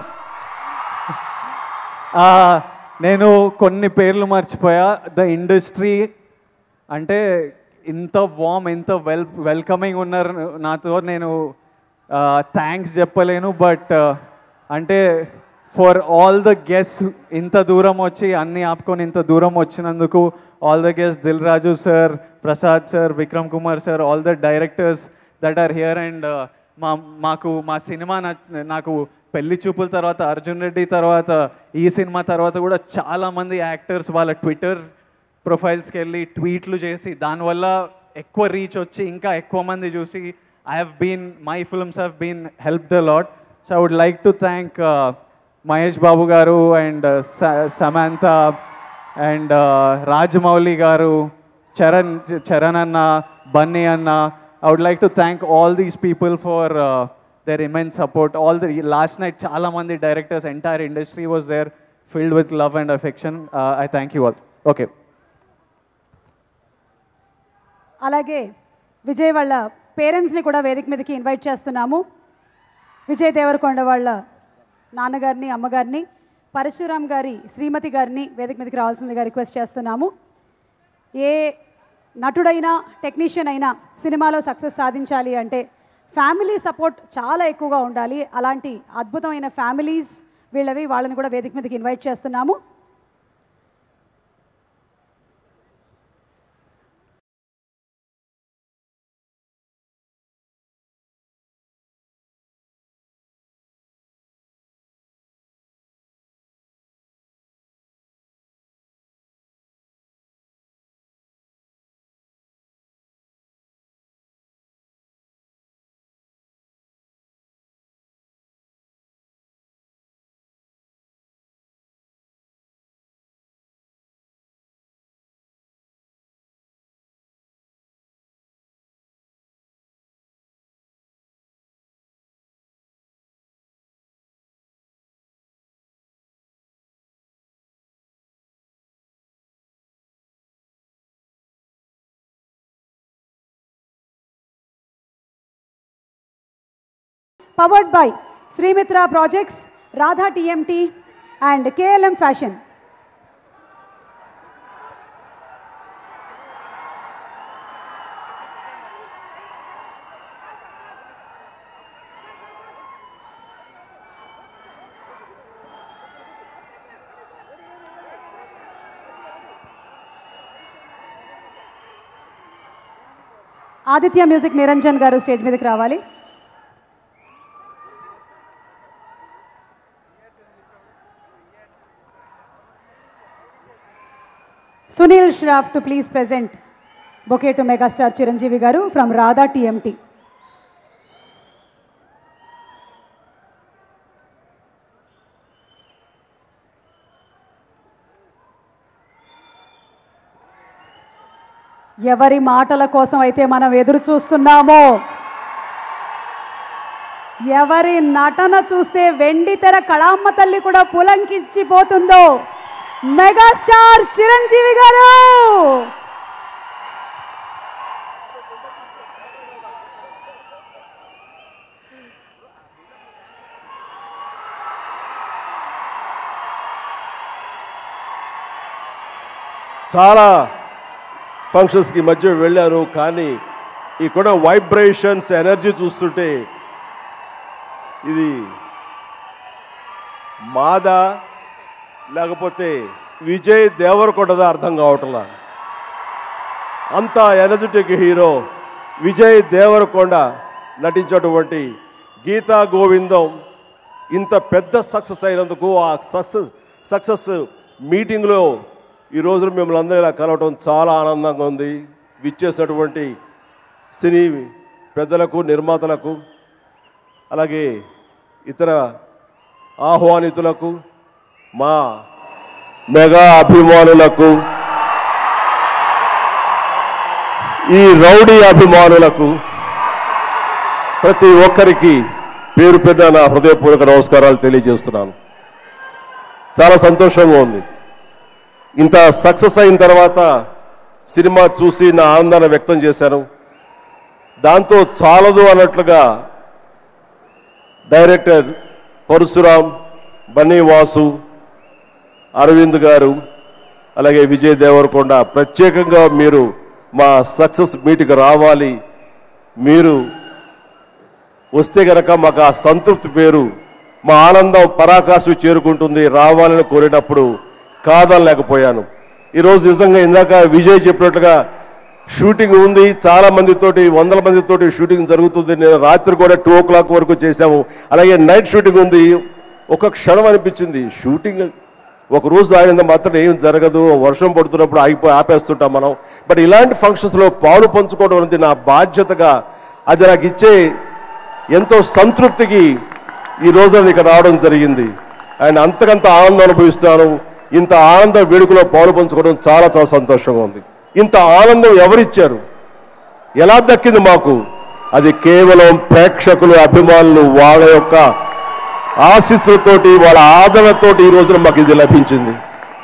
నేను కొన్ని పేర్లు మర్చిపోయా. ద ఇండస్ట్రీ అంటే ఇంత వామ్ ఇంత వెల్ వెల్కమింగ్ ఉన్నారు నాతో. నేను థ్యాంక్స్ చెప్పలేను, బట్ అంటే ఫర్ ఆల్ ద గెస్ట్ ఇంత దూరం వచ్చి అన్నీ ఆపుకొని ఇంత దూరం వచ్చినందుకు all the guest Dil Raju sir, Prasad sir, Vikram Kumar sir, all the directors that are here. And మా మాకు మా సినిమా నాకు పెళ్లి చూపుల తర్వాత, అర్జున్ రెడ్డి తర్వాత, ఈ సినిమా తర్వాత కూడా చాలామంది యాక్టర్స్ వాళ్ళ ట్విట్టర్ ప్రొఫైల్స్కి వెళ్ళి ట్వీట్లు చేసి దానివల్ల ఎక్కువ రీచ్ వచ్చి ఇంకా ఎక్కువ మంది చూసి I have been my films have been helped a lot. So I would like to thank Mahesh Babu గారు అండ్ సమంత అండ్ రాజమౌళి గారు, చరణ్ చరణ్ అన్న, బన్నీ అన్న. I would like to thank all these people for uh, their immense support. All the last night, chala mandi directors, entire industry was there, filled with love and affection. Uh, I thank you all. Okay. అలాగే విజయ్ వాళ్ళ పేరెంట్స్ని కూడా వేదిక మీదకి ఇన్వైట్ చేస్తున్నాము. విజయ్ దేవరకొండ వాళ్ళ నాన్నగారిని, అమ్మగారిని, పరశురామ్ గారి శ్రీమతి గారిని వేదిక మీదకి రావాల్సిందిగా రిక్వెస్ట్ చేస్తున్నాము. ఏ నటుడైనా టెక్నీషియన్ అయినా సినిమాలో సక్సెస్ సాధించాలి అంటే ఫ్యామిలీ సపోర్ట్ చాలా ఎక్కువగా ఉండాలి. అలాంటి అద్భుతమైన ఫ్యామిలీస్ వీళ్ళవి, వాళ్ళని కూడా వేదిక మీదకి ఇన్వైట్ చేస్తున్నాము. Powered by Srimitra Projects, Radha T M T and K L M Fashion. Aditya music Niranjan గారు స్టేజ్ మీదకి రావాలి. Sunil Shraff to please present bouquet to megastar Chiranjeevi garu from Radha T M T. ఎవరి మాటల కోసం అయితే మనం ఎదురు చూస్తున్నామో, ఎవరి నటన చూస్తే వెండి తెర కళామ్మ తల్లి కూడా పులంకించిపోతుందో, మెగాస్టార్ చిరంజీవి గారు. చాలా ఫంక్షన్స్కి మధ్య వెళ్ళాను, కానీ ఇక్కడ వైబ్రేషన్స్ ఎనర్జీ చూస్తుంటే ఇది మాదా లేకపోతే విజయ్ దేవరకొండదా అర్థం కావట్లా. అంత ఎనర్జెటిక్ హీరో విజయ్ దేవరకొండ నటించినటువంటి గీతా గోవిందం ఇంత పెద్ద సక్సెస్ అయినందుకు, ఆ సక్సెస్ సక్సెస్ మీటింగ్లో ఈరోజు మిమ్మల్ని అందరూ ఇలా కలవటం చాలా ఆనందంగా ఉంది. విచ్చేసినటువంటి సినీ పెద్దలకు, నిర్మాతలకు, అలాగే ఇతర ఆహ్వానితులకు, మా మెగా అభిమానులకు, ఈ రౌడీ అభిమానులకు, ప్రతి ఒక్కరికి పేరు పేరున నా హృదయపూర్వక నమస్కారాలు తెలియజేస్తున్నాను. చాలా సంతోషంగా ఉంది. ఇంత సక్సెస్ అయిన తర్వాత సినిమా చూసి నా ఆనందాన్ని వ్యక్తం చేశాను. దాంతో చాలదు అన్నట్లుగా డైరెక్టర్ పరశురామ్, బన్నీ వాసు, అరవింద్ గారు, అలాగే విజయ్ దేవరకొండ ప్రత్యేకంగా మీరు మా సక్సెస్ మీట్కి రావాలి, మీరు వస్తే కనుక మాకు ఆ సంతృప్తి పేరు, మా ఆనందం పరాకాష్ఠకు చేరుకుంటుంది, రావాలని కోరినప్పుడు కాదనలేకపోయాను. ఈరోజు నిజంగా ఇందాక విజయ్ చెప్పినట్లుగా షూటింగ్ ఉంది, చాలా మందితోటి వందల మందితోటి షూటింగ్ జరుగుతుంది. నేను రాత్రి కూడా టూ ఓ క్లాక్ వరకు చేశాము. అలాగే నైట్ షూటింగ్ ఉంది. ఒక క్షణం అనిపించింది, షూటింగ్ ఒక రోజు ఆగిందా మాత్రం ఏం జరగదు, వర్షం పడుతున్నప్పుడు ఆగిపోయి ఆపేస్తుంటాం మనం. బట్ ఇలాంటి ఫంక్షన్స్లో పాలు పంచుకోవడం అనేది నా బాధ్యతగా, అది నాకు ఇచ్చే ఎంతో సంతృప్తికి ఈ రోజు ఇక్కడ రావడం జరిగింది. అండ్ అంతకంత ఆనందం అనుభవిస్తాను. ఇంత ఆనంద వేడుకలో పాలు పంచుకోవడం చాలా చాలా సంతోషంగా ఉంది. ఇంత ఆనందం ఎవరిచ్చారు, ఎలా దక్కింది మాకు? అది కేవలం ప్రేక్షకులు, అభిమానులు, వాళ్ళ యొక్క ఆశీస్సులతోటి, వాళ్ళ ఆదరణతోటి ఈ రోజున మాకు ఇది లభించింది.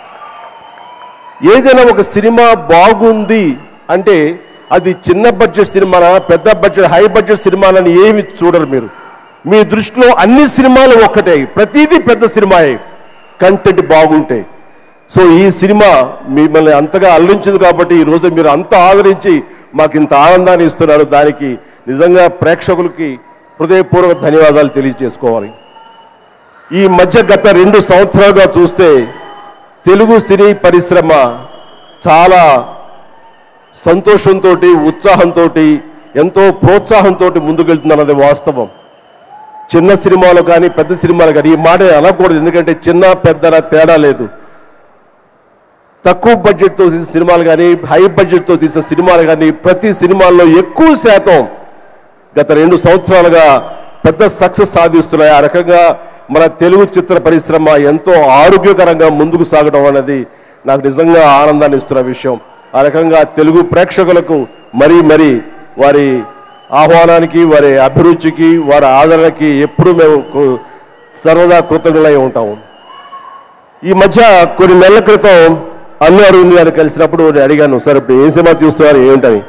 ఏదైనా ఒక సినిమా బాగుంది అంటే అది చిన్న బడ్జెట్ సినిమానా, పెద్ద బడ్జెట్, హై బడ్జెట్ సినిమాలని ఏమి చూడరు మీరు. మీ దృష్టిలో అన్ని సినిమాలు ఒక్కటే, ప్రతిదీ పెద్ద సినిమాయే, కంటెంట్ బాగుంటాయి. సో ఈ సినిమా మిమ్మల్ని అంతగా అలరించింది కాబట్టి ఈరోజు మీరు అంత ఆదరించి మాకు ఇంత ఆనందాన్ని ఇస్తున్నారు. దానికి నిజంగా ప్రేక్షకులకి హృదయపూర్వక ధన్యవాదాలు తెలియజేసుకోవాలి. ఈ మధ్య గత రెండు సంవత్సరాలుగా చూస్తే తెలుగు సినీ పరిశ్రమ చాలా సంతోషంతో, ఉత్సాహంతో, ఎంతో ప్రోత్సాహంతో ముందుకెళ్తుందన్నది వాస్తవం. చిన్న సినిమాలు కానీ పెద్ద సినిమాలు కానీ, ఈ మాట అనకూడదు, ఎందుకంటే చిన్న పెద్ద తేడా లేదు. తక్కువ బడ్జెట్తో తీసిన సినిమాలు కానీ, హై బడ్జెట్తో తీసిన సినిమాలు కానీ, ప్రతి సినిమాల్లో ఎక్కువ శాతం గత రెండు సంవత్సరాలుగా పెద్ద సక్సెస్ సాధిస్తున్నాయి. ఆ రకంగా మన తెలుగు చిత్ర పరిశ్రమ ఎంతో ఆరోగ్యకరంగా ముందుకు సాగడం అనేది నాకు నిజంగా ఆనందాన్ని ఇస్తున్న విషయం. ఆ రకంగా తెలుగు ప్రేక్షకులకు మరీ మరీ వారి ఆహ్వానానికి, వారి అభిరుచికి, వారి ఆదరణకి ఎప్పుడూ మేము సర్వదా కృతజ్ఞులై ఉంటాము. ఈ మధ్య కొన్ని నెలల క్రితం అల్లు అరవింద్ గారు కలిసినప్పుడు నేను అడిగాను, సార్ ఇప్పుడు ఏ సినిమా చూస్తున్నారు ఏంటని.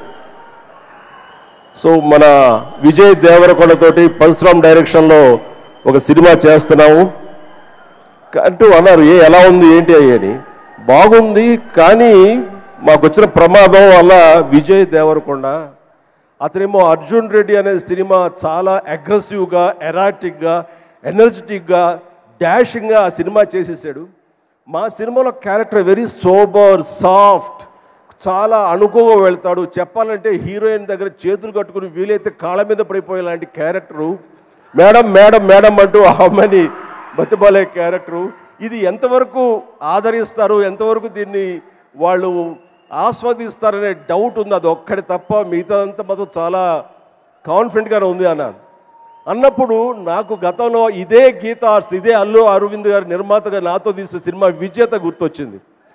సో మన విజయ్ దేవరకొండతోటి పరశురామ్ డైరెక్షన్లో ఒక సినిమా చేస్తున్నాము అంటూ అన్నారు. ఏ ఎలా ఉంది ఏంటి అని. బాగుంది, కానీ మాకు వచ్చిన ప్రమాదం వల్ల విజయ్ దేవరకొండ అతనేమో అర్జున్ రెడ్డి అనే సినిమా చాలా అగ్రెసివ్గా, ఎరాటిక్గా, ఎనర్జెటిక్గా, డాషింగ్గా ఆ సినిమా చేసేసాడు. మా సినిమాలో క్యారెక్టర్ వెరీ సోబర్, సాఫ్ట్, చాలా అనుకోగా వెళ్తాడు. చెప్పాలంటే హీరోయిన్ దగ్గర చేతులు కట్టుకుని వీలైతే కాళ్ళ మీద పడిపోయేలాంటి క్యారెక్టరు. మేడం మేడం మేడం అంటూ ఆ అమ్మాయిని బతిబాలే క్యారెక్టరు. ఇది ఎంతవరకు ఆదరిస్తారు, ఎంతవరకు దీన్ని వాళ్ళు ఆస్వాదిస్తారనే డౌట్ ఉంది. అది ఒక్కటి తప్ప మిగతాదంతా మాత్రం చాలా కాన్ఫిడెంట్గానే ఉంది అన్నాను. అన్నప్పుడు నాకు గతంలో ఇదే గీత ఆర్ట్స్, ఇదే అల్లు అరవింద్ గారి నిర్మాతగా నాతో తీసిన సినిమా విజేత గుర్తొచ్చింది.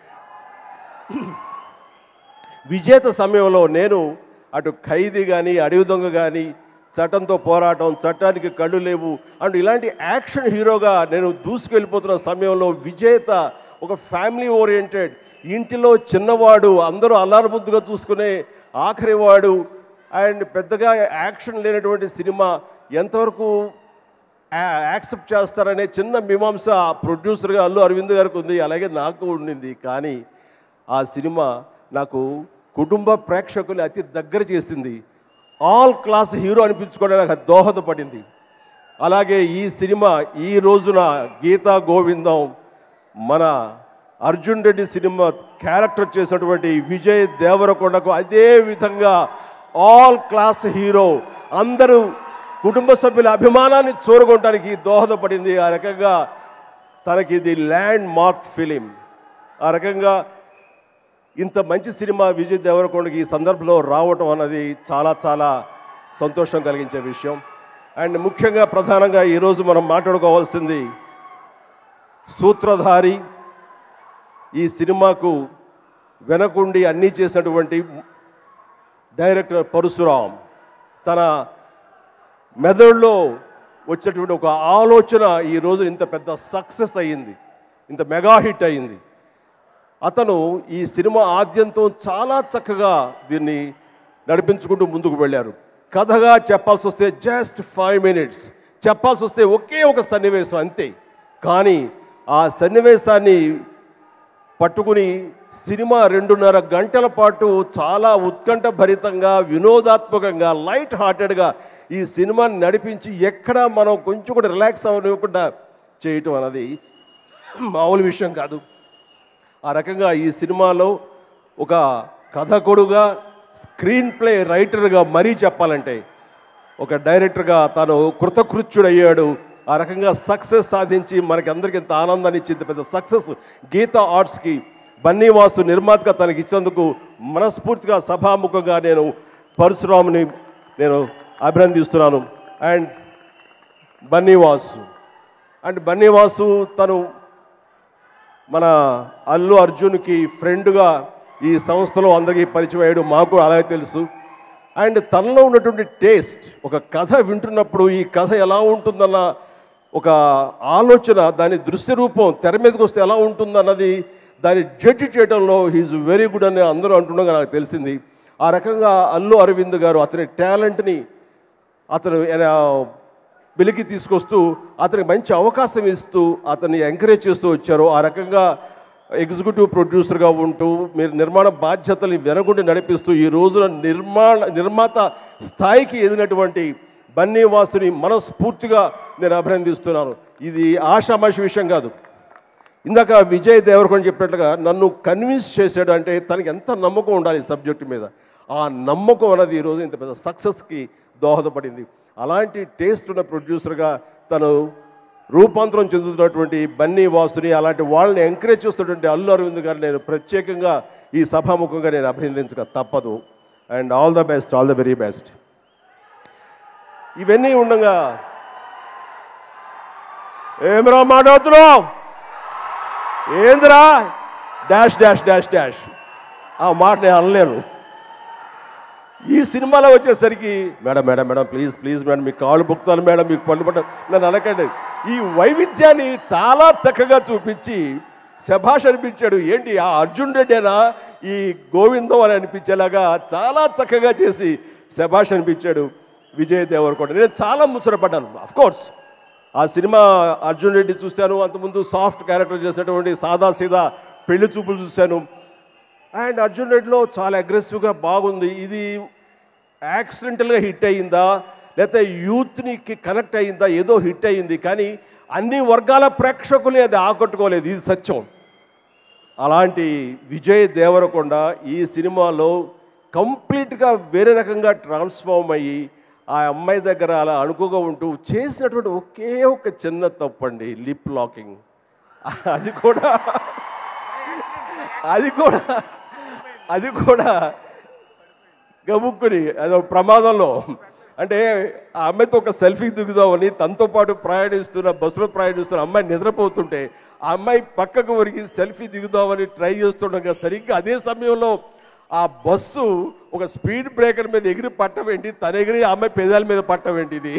విజేత సమయంలో నేను అటు ఖైదీ కానీ, అడవి దొంగ కానీ, చట్టంతో పోరాటం, చట్టానికి కళ్ళు లేవు అంటూ ఇలాంటి యాక్షన్ హీరోగా నేను దూసుకెళ్ళిపోతున్న సమయంలో విజేత ఒక ఫ్యామిలీ ఓరియంటెడ్, ఇంటిలో చిన్నవాడు, అందరూ అల్లారముద్దుగా చూసుకునే ఆఖరివాడు అండ్ పెద్దగా యాక్షన్ లేనటువంటి సినిమా ఎంతవరకు యాక్సెప్ట్ చేస్తారనే చిన్న మీమాంస ప్రొడ్యూసర్గా అల్లు అరవింద్ గారికి ఉంది, అలాగే నాకు ఉండింది. కానీ ఆ సినిమా నాకు కుటుంబ ప్రేక్షకులు అతి దగ్గర చేసింది. ఆల్ క్లాస్ హీరో అనిపించుకోవడానికి నాకు దోహదపడింది. అలాగే ఈ సినిమా ఈ రోజున గీతా గోవిందం మన అర్జున్ రెడ్డి సినిమా క్యారెక్టర్ చేసినటువంటి విజయ్ దేవరకొండకు అదే విధంగా ఆల్ క్లాస్ హీరో, అందరూ కుటుంబ సభ్యుల అభిమానాన్ని చూరగొనడానికి దోహదపడింది. ఆ రకంగా తనకి ఇది ల్యాండ్ మార్క్ ఫిలిం. ఆ రకంగా ఇంత మంచి సినిమా విజయ్ దేవరకొండకి ఈ సందర్భంలో రావటం అన్నది చాలా చాలా సంతోషం కలిగించే విషయం. అండ్ ముఖ్యంగా ప్రధానంగా ఈరోజు మనం మాట్లాడుకోవాల్సింది సూత్రధారి, ఈ సినిమాకు వెనకుండి అన్నీ చేసినటువంటి డైరెక్టర్ పరశురామ్. తన మెదడులో వచ్చేటువంటి ఒక ఆలోచన ఈరోజు ఇంత పెద్ద సక్సెస్ అయ్యింది, ఇంత మెగా హిట్ అయ్యింది. అతను ఈ సినిమా ఆద్యంతం చాలా చక్కగా దీన్ని నడిపించుకుంటూ ముందుకు వెళ్ళారు. కథగా చెప్పాల్సి వస్తే జస్ట్ ఫైవ్ మినిట్స్ చెప్పాల్సి వస్తే ఒకే ఒక సన్నివేశం అంతే. కానీ ఆ సన్నివేశాన్ని పట్టుకుని సినిమా రెండున్నర గంటల పాటు చాలా ఉత్కంఠ భరితంగా వినోదాత్మకంగా లైట్ హార్టెడ్గా ఈ సినిమాని నడిపించి ఎక్కడా మనం కొంచెం కూడా రిలాక్స్ అవ్వనివ్వకుండా చేయటం అన్నది మామూలు విషయం కాదు. ఆ రకంగా ఈ సినిమాలో ఒక కథకుడుగా స్క్రీన్ ప్లే రైటర్గా మరీ చెప్పాలంటే ఒక డైరెక్టర్గా తను కృతకృత్యుడయ్యాడు. ఆ రకంగా సక్సెస్ సాధించి మనకి అందరికీ ఇంత ఆనందాన్ని ఇచ్చింది పెద్ద సక్సెస్ గీతా ఆర్ట్స్కి బన్నీవాసు నిర్మాతగా తనకి ఇచ్చేందుకు మనస్ఫూర్తిగా సభాముఖంగా నేను పరశురాముని నేను అభినందిస్తున్నాను. అండ్ బన్నీవాసు అండ్ బన్నీవాసు తను మన అల్లు అర్జున్కి ఫ్రెండ్గా ఈ సంస్థలో అందరికీ పరిచయం అయ్యాడు, మాకు అలాగే తెలుసు. అండ్ తనలో ఉన్నటువంటి టేస్ట్, ఒక కథ వింటున్నప్పుడు ఈ కథ ఎలా ఉంటుందన్న ఒక ఆలోచన, దాని దృశ్య రూపం తెర మీదకి వస్తే ఎలా ఉంటుందన్నది దాన్ని జడ్జి చేయడంలో హీఈస్ వెరీ గుడ్ అని అందరూ అంటుండగా నాకు తెలిసింది. ఆ రకంగా అల్లు అరవింద్ గారు అతని టాలెంట్ని అతను వెలికి తీసుకొస్తూ అతనికి మంచి అవకాశం ఇస్తూ అతన్ని ఎంకరేజ్ చేస్తూ వచ్చారు. ఆ రకంగా ఎగ్జిక్యూటివ్ ప్రొడ్యూసర్గా ఉంటూ మీరు నిర్మాణ బాధ్యతల్ని వెనకుండి నడిపిస్తూ ఈ రోజున నిర్మాణ నిర్మాత స్థాయికి ఎదిగినటువంటి బన్నీవాసుని మనస్ఫూర్తిగా నేను అభినందిస్తున్నాను. ఇది ఆషామాషి విషయం కాదు. ఇందాక విజయ్ దేవరకొండ చెప్పినట్లుగా నన్ను కన్విన్స్ చేశాడు అంటే తనకి ఎంత నమ్మకం ఉండాలి ఈ సబ్జెక్టు మీద. ఆ నమ్మకం అనేది ఈరోజు ఇంత పెద్ద సక్సెస్కి దోహదపడింది. అలాంటి టేస్ట్ ఉన్న ప్రొడ్యూసర్గా తను రూపాంతరం చెందుతున్నటువంటి బన్నీవాసుని, అలాంటి వాళ్ళని ఎంకరేజ్ చేస్తున్నటువంటి అల్లు అరవింద్ గారు నేను ప్రత్యేకంగా ఈ సభాముఖంగా నేను అభినందించక తప్పదు. And all the best, all the very best. ఇవన్నీ ఉండగా ఏమిరా మాట్లాడుతున్నావు, ఏందిరా డాష్ డాష్ డాష్ డాష్ ఆ మాట నేను అనలేను. ఈ సినిమాలో వచ్చేసరికి madam madam madam please please madam మీకు కాళ్ళు బుక్కుతాను మేడం మీకు పళ్ళు పట్ట నన్ను అనకండి. ఈ వైవిధ్యాన్ని చాలా చక్కగా చూపించి శభాష్ అనిపించాడు. ఏంటి ఆ అర్జున్ రెడ్డేనా ఈ గోవిందం అని అనిపించేలాగా చాలా చక్కగా చేసి శభాష్ అనిపించాడు విజయ్ దేవరకొండ. నేను చాలా ముచ్చటపడ్డాను. అఫ్కోర్స్ ఆ సినిమా అర్జున్ రెడ్డి చూశాను, అంతకుముందు సాఫ్ట్ క్యారెక్టర్ చేసినటువంటి సాదా సీదా పెళ్లి చూపులు చూశాను. అండ్ అర్జున్ రెడ్డిలో చాలా అగ్రెసివ్గా బాగుంది. ఇది యాక్సిడెంటల్గా హిట్ అయ్యిందా లేకపోతే యూత్ని కనెక్ట్ అయ్యిందా, ఏదో హిట్ అయ్యింది, కానీ అన్ని వర్గాల ప్రేక్షకుల్ని అది ఆకట్టుకోలేదు, ఇది సత్యం. అలాంటి విజయ్ దేవరకొండ ఈ సినిమాలో కంప్లీట్గా వేరే రకంగా ట్రాన్స్ఫార్మ్ అయ్యి ఆ అమ్మాయి దగ్గర అలా అణుకుగా ఉంటూ చేసినటువంటి ఒకే ఒక చిన్న తప్పండి, లిప్ లాకింగ్. అది కూడా అది కూడా అది కూడా గబుక్కుని అదో ప్రమాదంలో, అంటే ఆ అమ్మాయితో ఒక సెల్ఫీ దిగుదామని తనతో పాటు ప్రయాణిస్తున్న బస్సులో ప్రయాణిస్తున్న అమ్మాయి నిద్రపోతుంటే ఆ అమ్మాయి పక్కకు ఒరిగి సెల్ఫీ దిగుదామని ట్రై చేస్తుండగా సరిగ్గా అదే సమయంలో ఆ బస్సు ఒక స్పీడ్ బ్రేకర్ మీద ఎగిరి పట్టం ఏంటి, తన ఎగిరి ఆ అమ్మాయి పెదాల మీద పట్టం ఏంటి. ఇది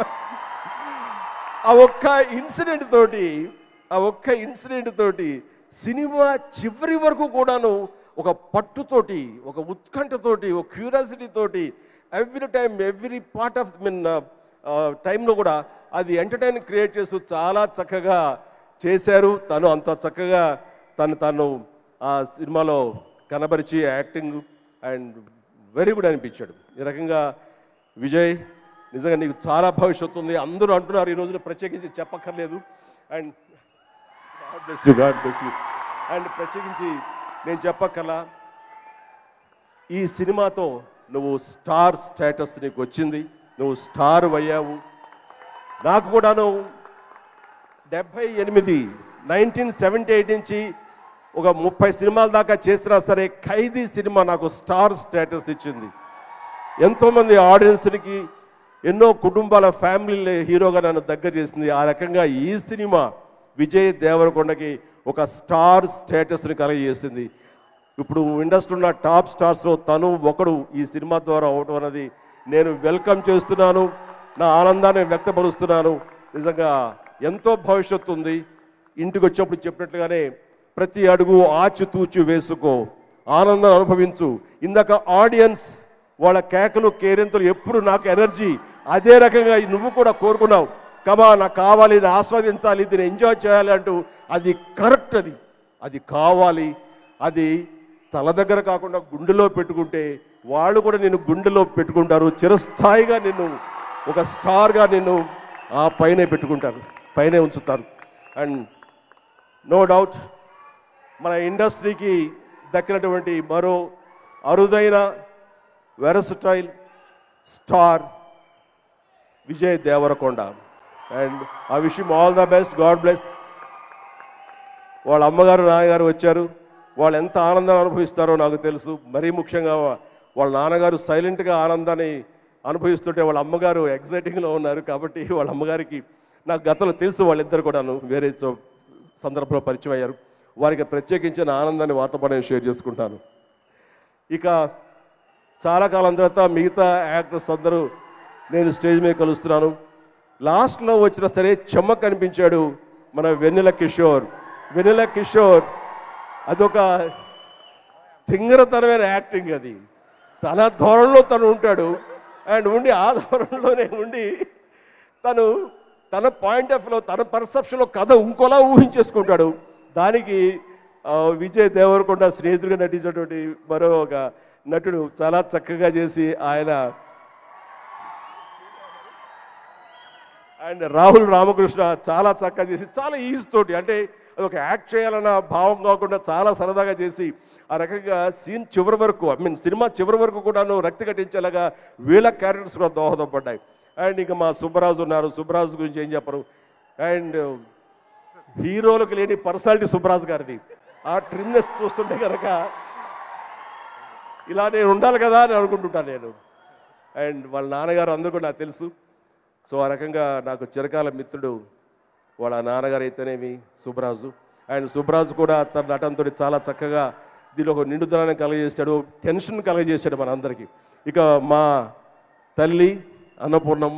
ఆ ఒక్క ఇన్సిడెంట్ తోటి ఆ ఒక్క ఇన్సిడెంట్ తోటి సినిమా చివరి వరకు కూడాను ఒక పట్టుతోటి, ఒక ఉత్కంఠతోటి, ఒక క్యూరియాసిటీ తోటి every time every part of mean టైంలో కూడా అది ఎంటర్టైన్ క్రియేట్ చేస్తూ చాలా చక్కగా చేశారు. తను అంత చక్కగా తను తను ఆ సినిమాలో కనబరిచి యాక్టింగ్ అండ్ వెరీ గుడ్ అనిపించాడు. ఈ రకంగా విజయ్ నిజంగా నీకు చాలా భవిష్యత్తు ఉంది, అందరూ అంటున్నారు, ఈ రోజున ప్రత్యేకించి చెప్పక్కర్లేదు. And god bless you, god bless you. And ప్రత్యేకించి నేను చెప్పక్కర్లా, ఈ సినిమాతో నువ్వు స్టార్ స్టేటస్ నీకు వచ్చింది, నువ్వు స్టార్ అయ్యావు. నాకు కూడాను డెబ్భై ఎనిమిది నైన్టీన్ సెవెంటీ ఎయిట్ నుంచి ఒక ముప్పై సినిమాల దాకా చేసినా సరే ఖైదీ సినిమా నాకు స్టార్ స్టేటస్ ఇచ్చింది. ఎంతోమంది ఆడియన్స్కి, ఎన్నో కుటుంబాల ఫ్యామిలీ హీరోగా నన్ను దగ్గర చేసింది. ఆ రకంగా ఈ సినిమా విజయ్ దేవరకొండకి ఒక స్టార్ స్టేటస్ని కలగజేసింది. ఇప్పుడు ఇండస్ట్రీలో ఉన్న టాప్ స్టార్స్లో తను ఒకడు ఈ సినిమా ద్వారా అవటం అనేది నేను వెల్కమ్ చేస్తున్నాను, నా ఆనందాన్ని వ్యక్తపరుస్తున్నాను. నిజంగా ఎంతో భవిష్యత్తు ఉంది. ఇంటికి వచ్చినప్పుడు చెప్పినట్లుగానే ప్రతి అడుగు ఆచితూచి వేసుకో, ఆనందం అనుభవించు. ఇందాక ఆడియన్స్ వాళ్ళ కేకలు కేరింతలు ఎప్పుడు నాకు ఎనర్జీ, అదే రకంగా నువ్వు కూడా కోరుకున్నావు, కమా నాకు కావాలి, నేను ఆస్వాదించాలి, దీన్ని ఎంజాయ్ చేయాలి అంటూ. అది కరెక్ట్, అది అది కావాలి. అది తల దగ్గర కాకుండా గుండెలో పెట్టుకుంటే వాళ్ళు కూడా నిన్ను గుండెలో పెట్టుకుంటారు. చిరస్థాయిగా నిన్ను ఒక స్టార్గా నిన్ను ఆ పైనే పెట్టుకుంటారు, పైనే ఉంచుతారు. అండ్ నో డౌట్ మన ఇండస్ట్రీకి దక్కినటువంటి మరో అరుదైన versatile star Vijay Deverakonda. And I wish him all the best. God bless. వాళ్ళ అమ్మగారు నాన్నగారు వచ్చారు. వాళ్ళు ఎంత ఆనందాన్ని అనుభవిస్తారో నాకు తెలుసు. మరీ ముఖ్యంగా వాళ్ళ నాన్నగారు సైలెంట్గా ఆనందాన్ని అనుభవిస్తుంటే వాళ్ళ అమ్మగారు ఎగ్జైటింగ్లో ఉన్నారు. కాబట్టి వాళ్ళ అమ్మగారికి నాకు గతంలో తెలుసు, వాళ్ళిద్దరు కూడాను వేరే సందర్భంలో పరిచయం అయ్యారు. వారికి ప్రత్యేకించిన ఆనందాన్ని వార్త పడి షేర్ చేసుకుంటాను. ఇక చాలా కాలం తర్వాత మిగతా యాక్టర్స్ అందరూ నేను స్టేజ్ మీద కలుస్తున్నాను. లాస్ట్లో వచ్చినా సరే చెమ్మ కనిపించాడు మన వెన్నెల కిషోర్. వెన్నెల కిషోర్ అదొక తింగరతనమైన యాక్టింగ్. అది తన ధోరణిలో తను ఉంటాడు అండ్ ఉండి ఆ ధోరణిలోనే ఉండి తను తన పాయింట్ ఆఫ్ వ్యూలో తన పర్సెప్షన్లో కథ ఇంకోలా ఊహించేసుకుంటాడు. దానికి విజయ్ దేవరకొండ స్నేహితుడిగా నటించినటువంటి మరో ఒక నటుడు చాలా చక్కగా చేసి ఆయన అండ్ రాహుల్ రామకృష్ణ చాలా చక్కగా చేసి చాలా ఈజీ తోటి, అంటే అది ఒక యాక్ట్ చేయాలన్న భావం కాకుండా చాలా సరదాగా చేసి ఆ రకంగా సీన్ చివరి వరకు, ఐ మీన్ సినిమా చివరి వరకు కూడాను రక్తి కట్టించేలాగా వీళ్ళ క్యారెక్టర్స్ కూడా దోహదపడ్డాయి. అండ్ ఇంకా మా సుబ్బరాజు ఉన్నారు. సుబ్బరాజు గురించి ఏం చెప్పరు. అండ్ హీరోలకు లేని పర్సనాలిటీ సుబ్బరాజు గారిది. ఆ ట్రిమ్నెస్ చూస్తుంటే కనుక ఇలా నేను ఉండాలి కదా అని అనుకుంటుంటాను నేను. అండ్ వాళ్ళ నాన్నగారు అందరూ కూడా నాకు తెలుసు. సో ఆ రకంగా నాకు చిరకాల మిత్రుడు వాళ్ళ నాన్నగారు అయితేనేమి సుబ్బరాజు. అండ్ సుబ్బరాజు కూడా తన నటనతో చాలా చక్కగా దీనిలో ఒక నిండుదనాన్ని కలగజేశాడు, టెన్షన్ కలగజేశాడు మనందరికీ. ఇక మా తల్లి అన్నపూర్ణమ్మ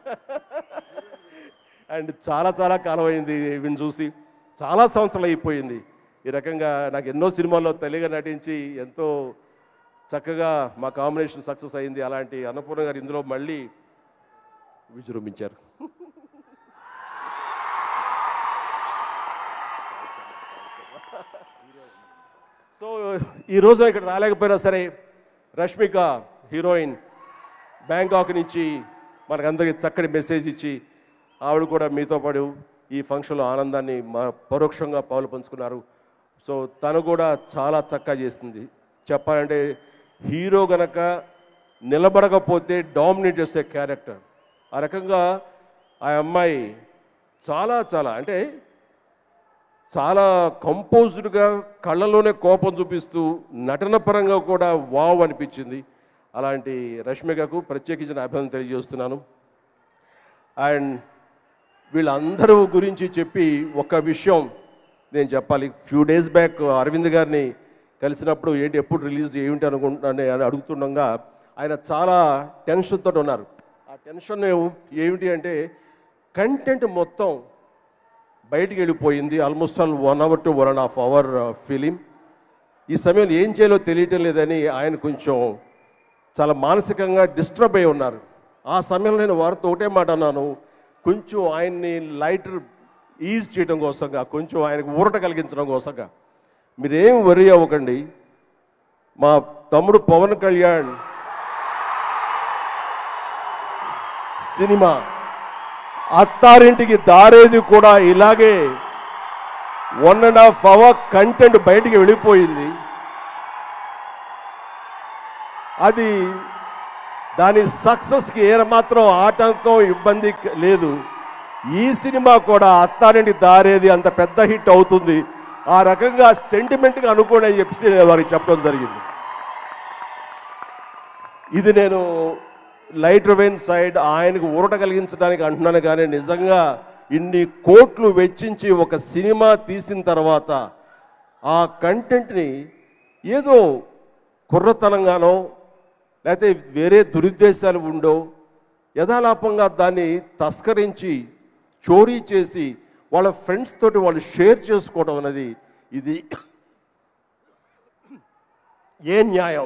అండ్ చాలా చాలా కాలం అయింది వీడిని చూసి, చాలా సంవత్సరాలు అయిపోయింది. ఈ రకంగా నాకు ఎన్నో సినిమాల్లో తల్లిగా నటించి ఎంతో చక్కగా మా కాంబినేషన్ సక్సెస్ అయింది. అలాంటి అన్నపూర్ణ గారు ఇందులో మళ్ళీ విజృంభించారు. సో ఈరోజు ఇక్కడ రాలేకపోయినా సరే రష్మిక హీరోయిన్ బ్యాంకాక్ నుంచి మనకందరికీ చక్కటి మెసేజ్ ఇచ్చి ఆవిడ కూడా మీతో పాటు ఈ ఫంక్షన్లో ఆనందాన్ని పరోక్షంగా పాలు పంచుకున్నారు. సో తను కూడా చాలా చక్కగా చేస్తుంది. చెప్పాలంటే హీరో గనక నిలబడకపోతే డామినేట్ చేసే క్యారెక్టర్. ఆ రకంగా ఆ అమ్మాయి చాలా చాలా అంటే చాలా కంపోజ్డ్గా కళ్ళలోనే కోపం చూపిస్తూ నటన పరంగా కూడా వావ్ అనిపించింది. అలాంటి రష్మికకు ప్రత్యేకించిన అభినందన తెలియజేస్తున్నాను. అండ్ వీళ్ళందరూ గురించి చెప్పి ఒక విషయం నేను చెప్పాలి. ఫ్యూ డేస్ బ్యాక్ అరవింద్ గారిని కలిసినప్పుడు ఏంటి ఎప్పుడు రిలీజ్ ఏమిటి అనుకుంటున్నాను అని అడుగుతుండగా ఆయన చాలా టెన్షన్తో ఉన్నారు. ఆ టెన్షన్ ఏమిటి అంటే కంటెంట్ మొత్తం బయటికి వెళ్ళిపోయింది. Almost all one hour to one and half hour film. ఈ సమయంలో ఏం చేయాలో తెలియటం లేదని ఆయన కొంచెం చాలా మానసికంగా డిస్టర్బ్ అయి ఉన్నారు. ఆ సమయంలో నేను వారితో ఒకటే మాట అన్నాను, కొంచెం ఆయన్ని లైటర్ ఈజ్ చేయడం కోసంగా, కొంచెం ఆయనకు ఊరట కలిగించడం కోసంగా మీరేం వరీ అవ్వకండి. మా తమ్ముడు పవన్ కళ్యాణ్ సినిమా అత్తారింటికి దారేది కూడా ఇలాగే one and half hour content బయటికి వెళ్ళిపోయింది. అది దాని సక్సెస్కి ఏమాత్రం ఆటంకం ఇబ్బంది లేదు. ఈ సినిమా కూడా అత్తారింటికి దారేది అంత పెద్ద హిట్ అవుతుంది. ఆ రకంగా సెంటిమెంట్గా అనుకోండి అని చెప్పేసి నేను వారికి చెప్పడం జరిగింది. ఇది నేను లైటర్ వెయిన్ సైడ్ ఆయనకు ఊరట కలిగించడానికి అంటున్నాను. కానీ నిజంగా ఇన్ని కోట్లు వెచ్చించి ఒక సినిమా తీసిన తర్వాత ఆ కంటెంట్ని ఏదో కుర్రతనంగానో లేకపోతే వేరే దురుద్దేశాలు ఉండో యథాలాపంగా దాన్ని తస్కరించి చోరీ చేసి వాళ్ళ ఫ్రెండ్స్ తోటి వాళ్ళు షేర్ చేసుకోవడం అనేది ఇది ఏ న్యాయం?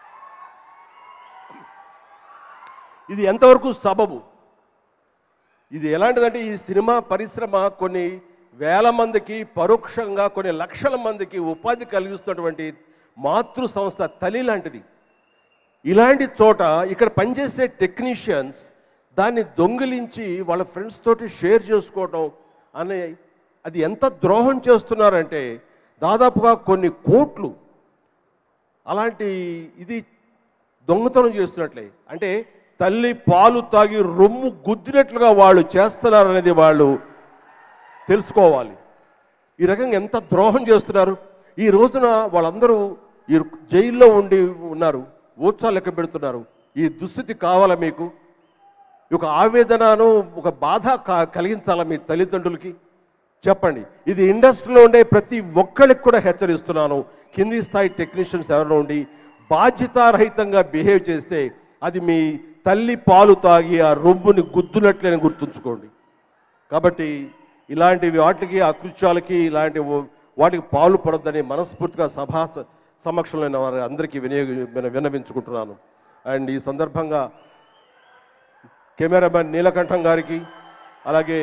ఇది ఎంతవరకు సబబు? ఇది ఎలాంటిదంటే ఈ సినిమా పరిశ్రమ కొన్ని వేల మందికి పరోక్షంగా కొన్ని లక్షల మందికి ఉపాధి కలిగిస్తున్నటువంటి మాతృ సంస్థ తల్లి లాంటిది. ఇలాంటి చోట ఇక్కడ పనిచేసే టెక్నీషియన్స్ దాన్ని దొంగిలించి వాళ్ళ ఫ్రెండ్స్ తోటి షేర్ చేసుకోవటం అనే అది ఎంత ద్రోహం చేస్తున్నారంటే దాదాపుగా కొన్ని కోట్లు అలాంటి ఇది దొంగతనం చేస్తున్నట్లే. అంటే తల్లి పాలు తాగి రొమ్ము గుద్దినట్లుగా వాళ్ళు చేస్తున్నారనేది వాళ్ళు తెలుసుకోవాలి. ఈ రకంగా ఎంత ద్రోహం చేస్తున్నారు. ఈ రోజున వాళ్ళందరూ ఈ జైల్లో ఉండి ఉన్నారు, ఓత్సాలు లెక్క పెడుతున్నారు. ఈ దుస్థితి కావాలా మీకు? ఒక ఆవేదనను ఒక బాధ కలిగించాలా మీ తల్లిదండ్రులకి? చెప్పండి. ఇది ఇండస్ట్రీలో ఉండే ప్రతి ఒక్కరికి కూడా హెచ్చరిస్తున్నాను. కింది స్థాయి టెక్నీషియన్స్ ఎవరైనా ఉండి బాధ్యతారహితంగా బిహేవ్ చేస్తే అది మీ తల్లి పాలు తాగి ఆ రొమ్ముని గుద్దునట్లేని గుర్తుంచుకోండి. కాబట్టి ఇలాంటి వాటికి ఆ కృత్యాలకి ఇలాంటి వాటికి పాలు పడొద్దని మనస్ఫూర్తిగా సభా సమక్షంలో ఉన్న వారి అందరికీ వినియోగ విన్నవించుకుంటున్నాను. అండ్ ఈ సందర్భంగా కెమెరామెన్ నీలకంఠం గారికి, అలాగే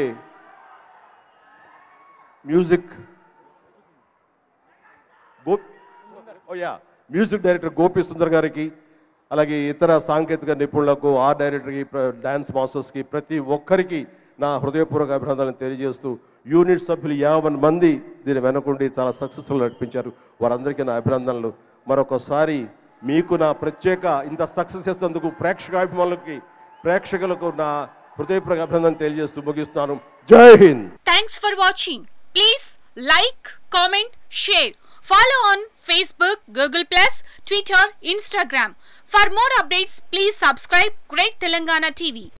మ్యూజిక్ గో యా మ్యూజిక్ డైరెక్టర్ గోపి సుందర్ గారికి, అలాగే ఇతర సాంకేతిక నిపుణులకు, ఆర్ట్ డైరెక్టర్కి, డ్యాన్స్ మాస్టర్స్కి, ప్రతి ఒక్కరికి నా హృదయపూర్వక అభినందనలు తెలియజేస్తూ యూనిట్ సభ్యులు యాభై మంది దీన్ని వెనకుండి చాలా సక్సెస్ఫుల్ నడిపించారు. వారందరికీ నా అభినందనలు. మరొకసారి మీకు నా ప్రత్యేక ఇంత సక్సెస్ చేసేందుకు ప్రేక్షకాభిమానులకి ప్రేక్షకులకు నా హృదయపూర్వక అభినందనలు తెలియజేస్తూ ముగిస్తున్నాను. Jai Hind. Thanks for watching. Please like, comment, share. Follow on Facebook, Google Plus, Twitter, Instagram. For more updates, please subscribe Great Telangana T V.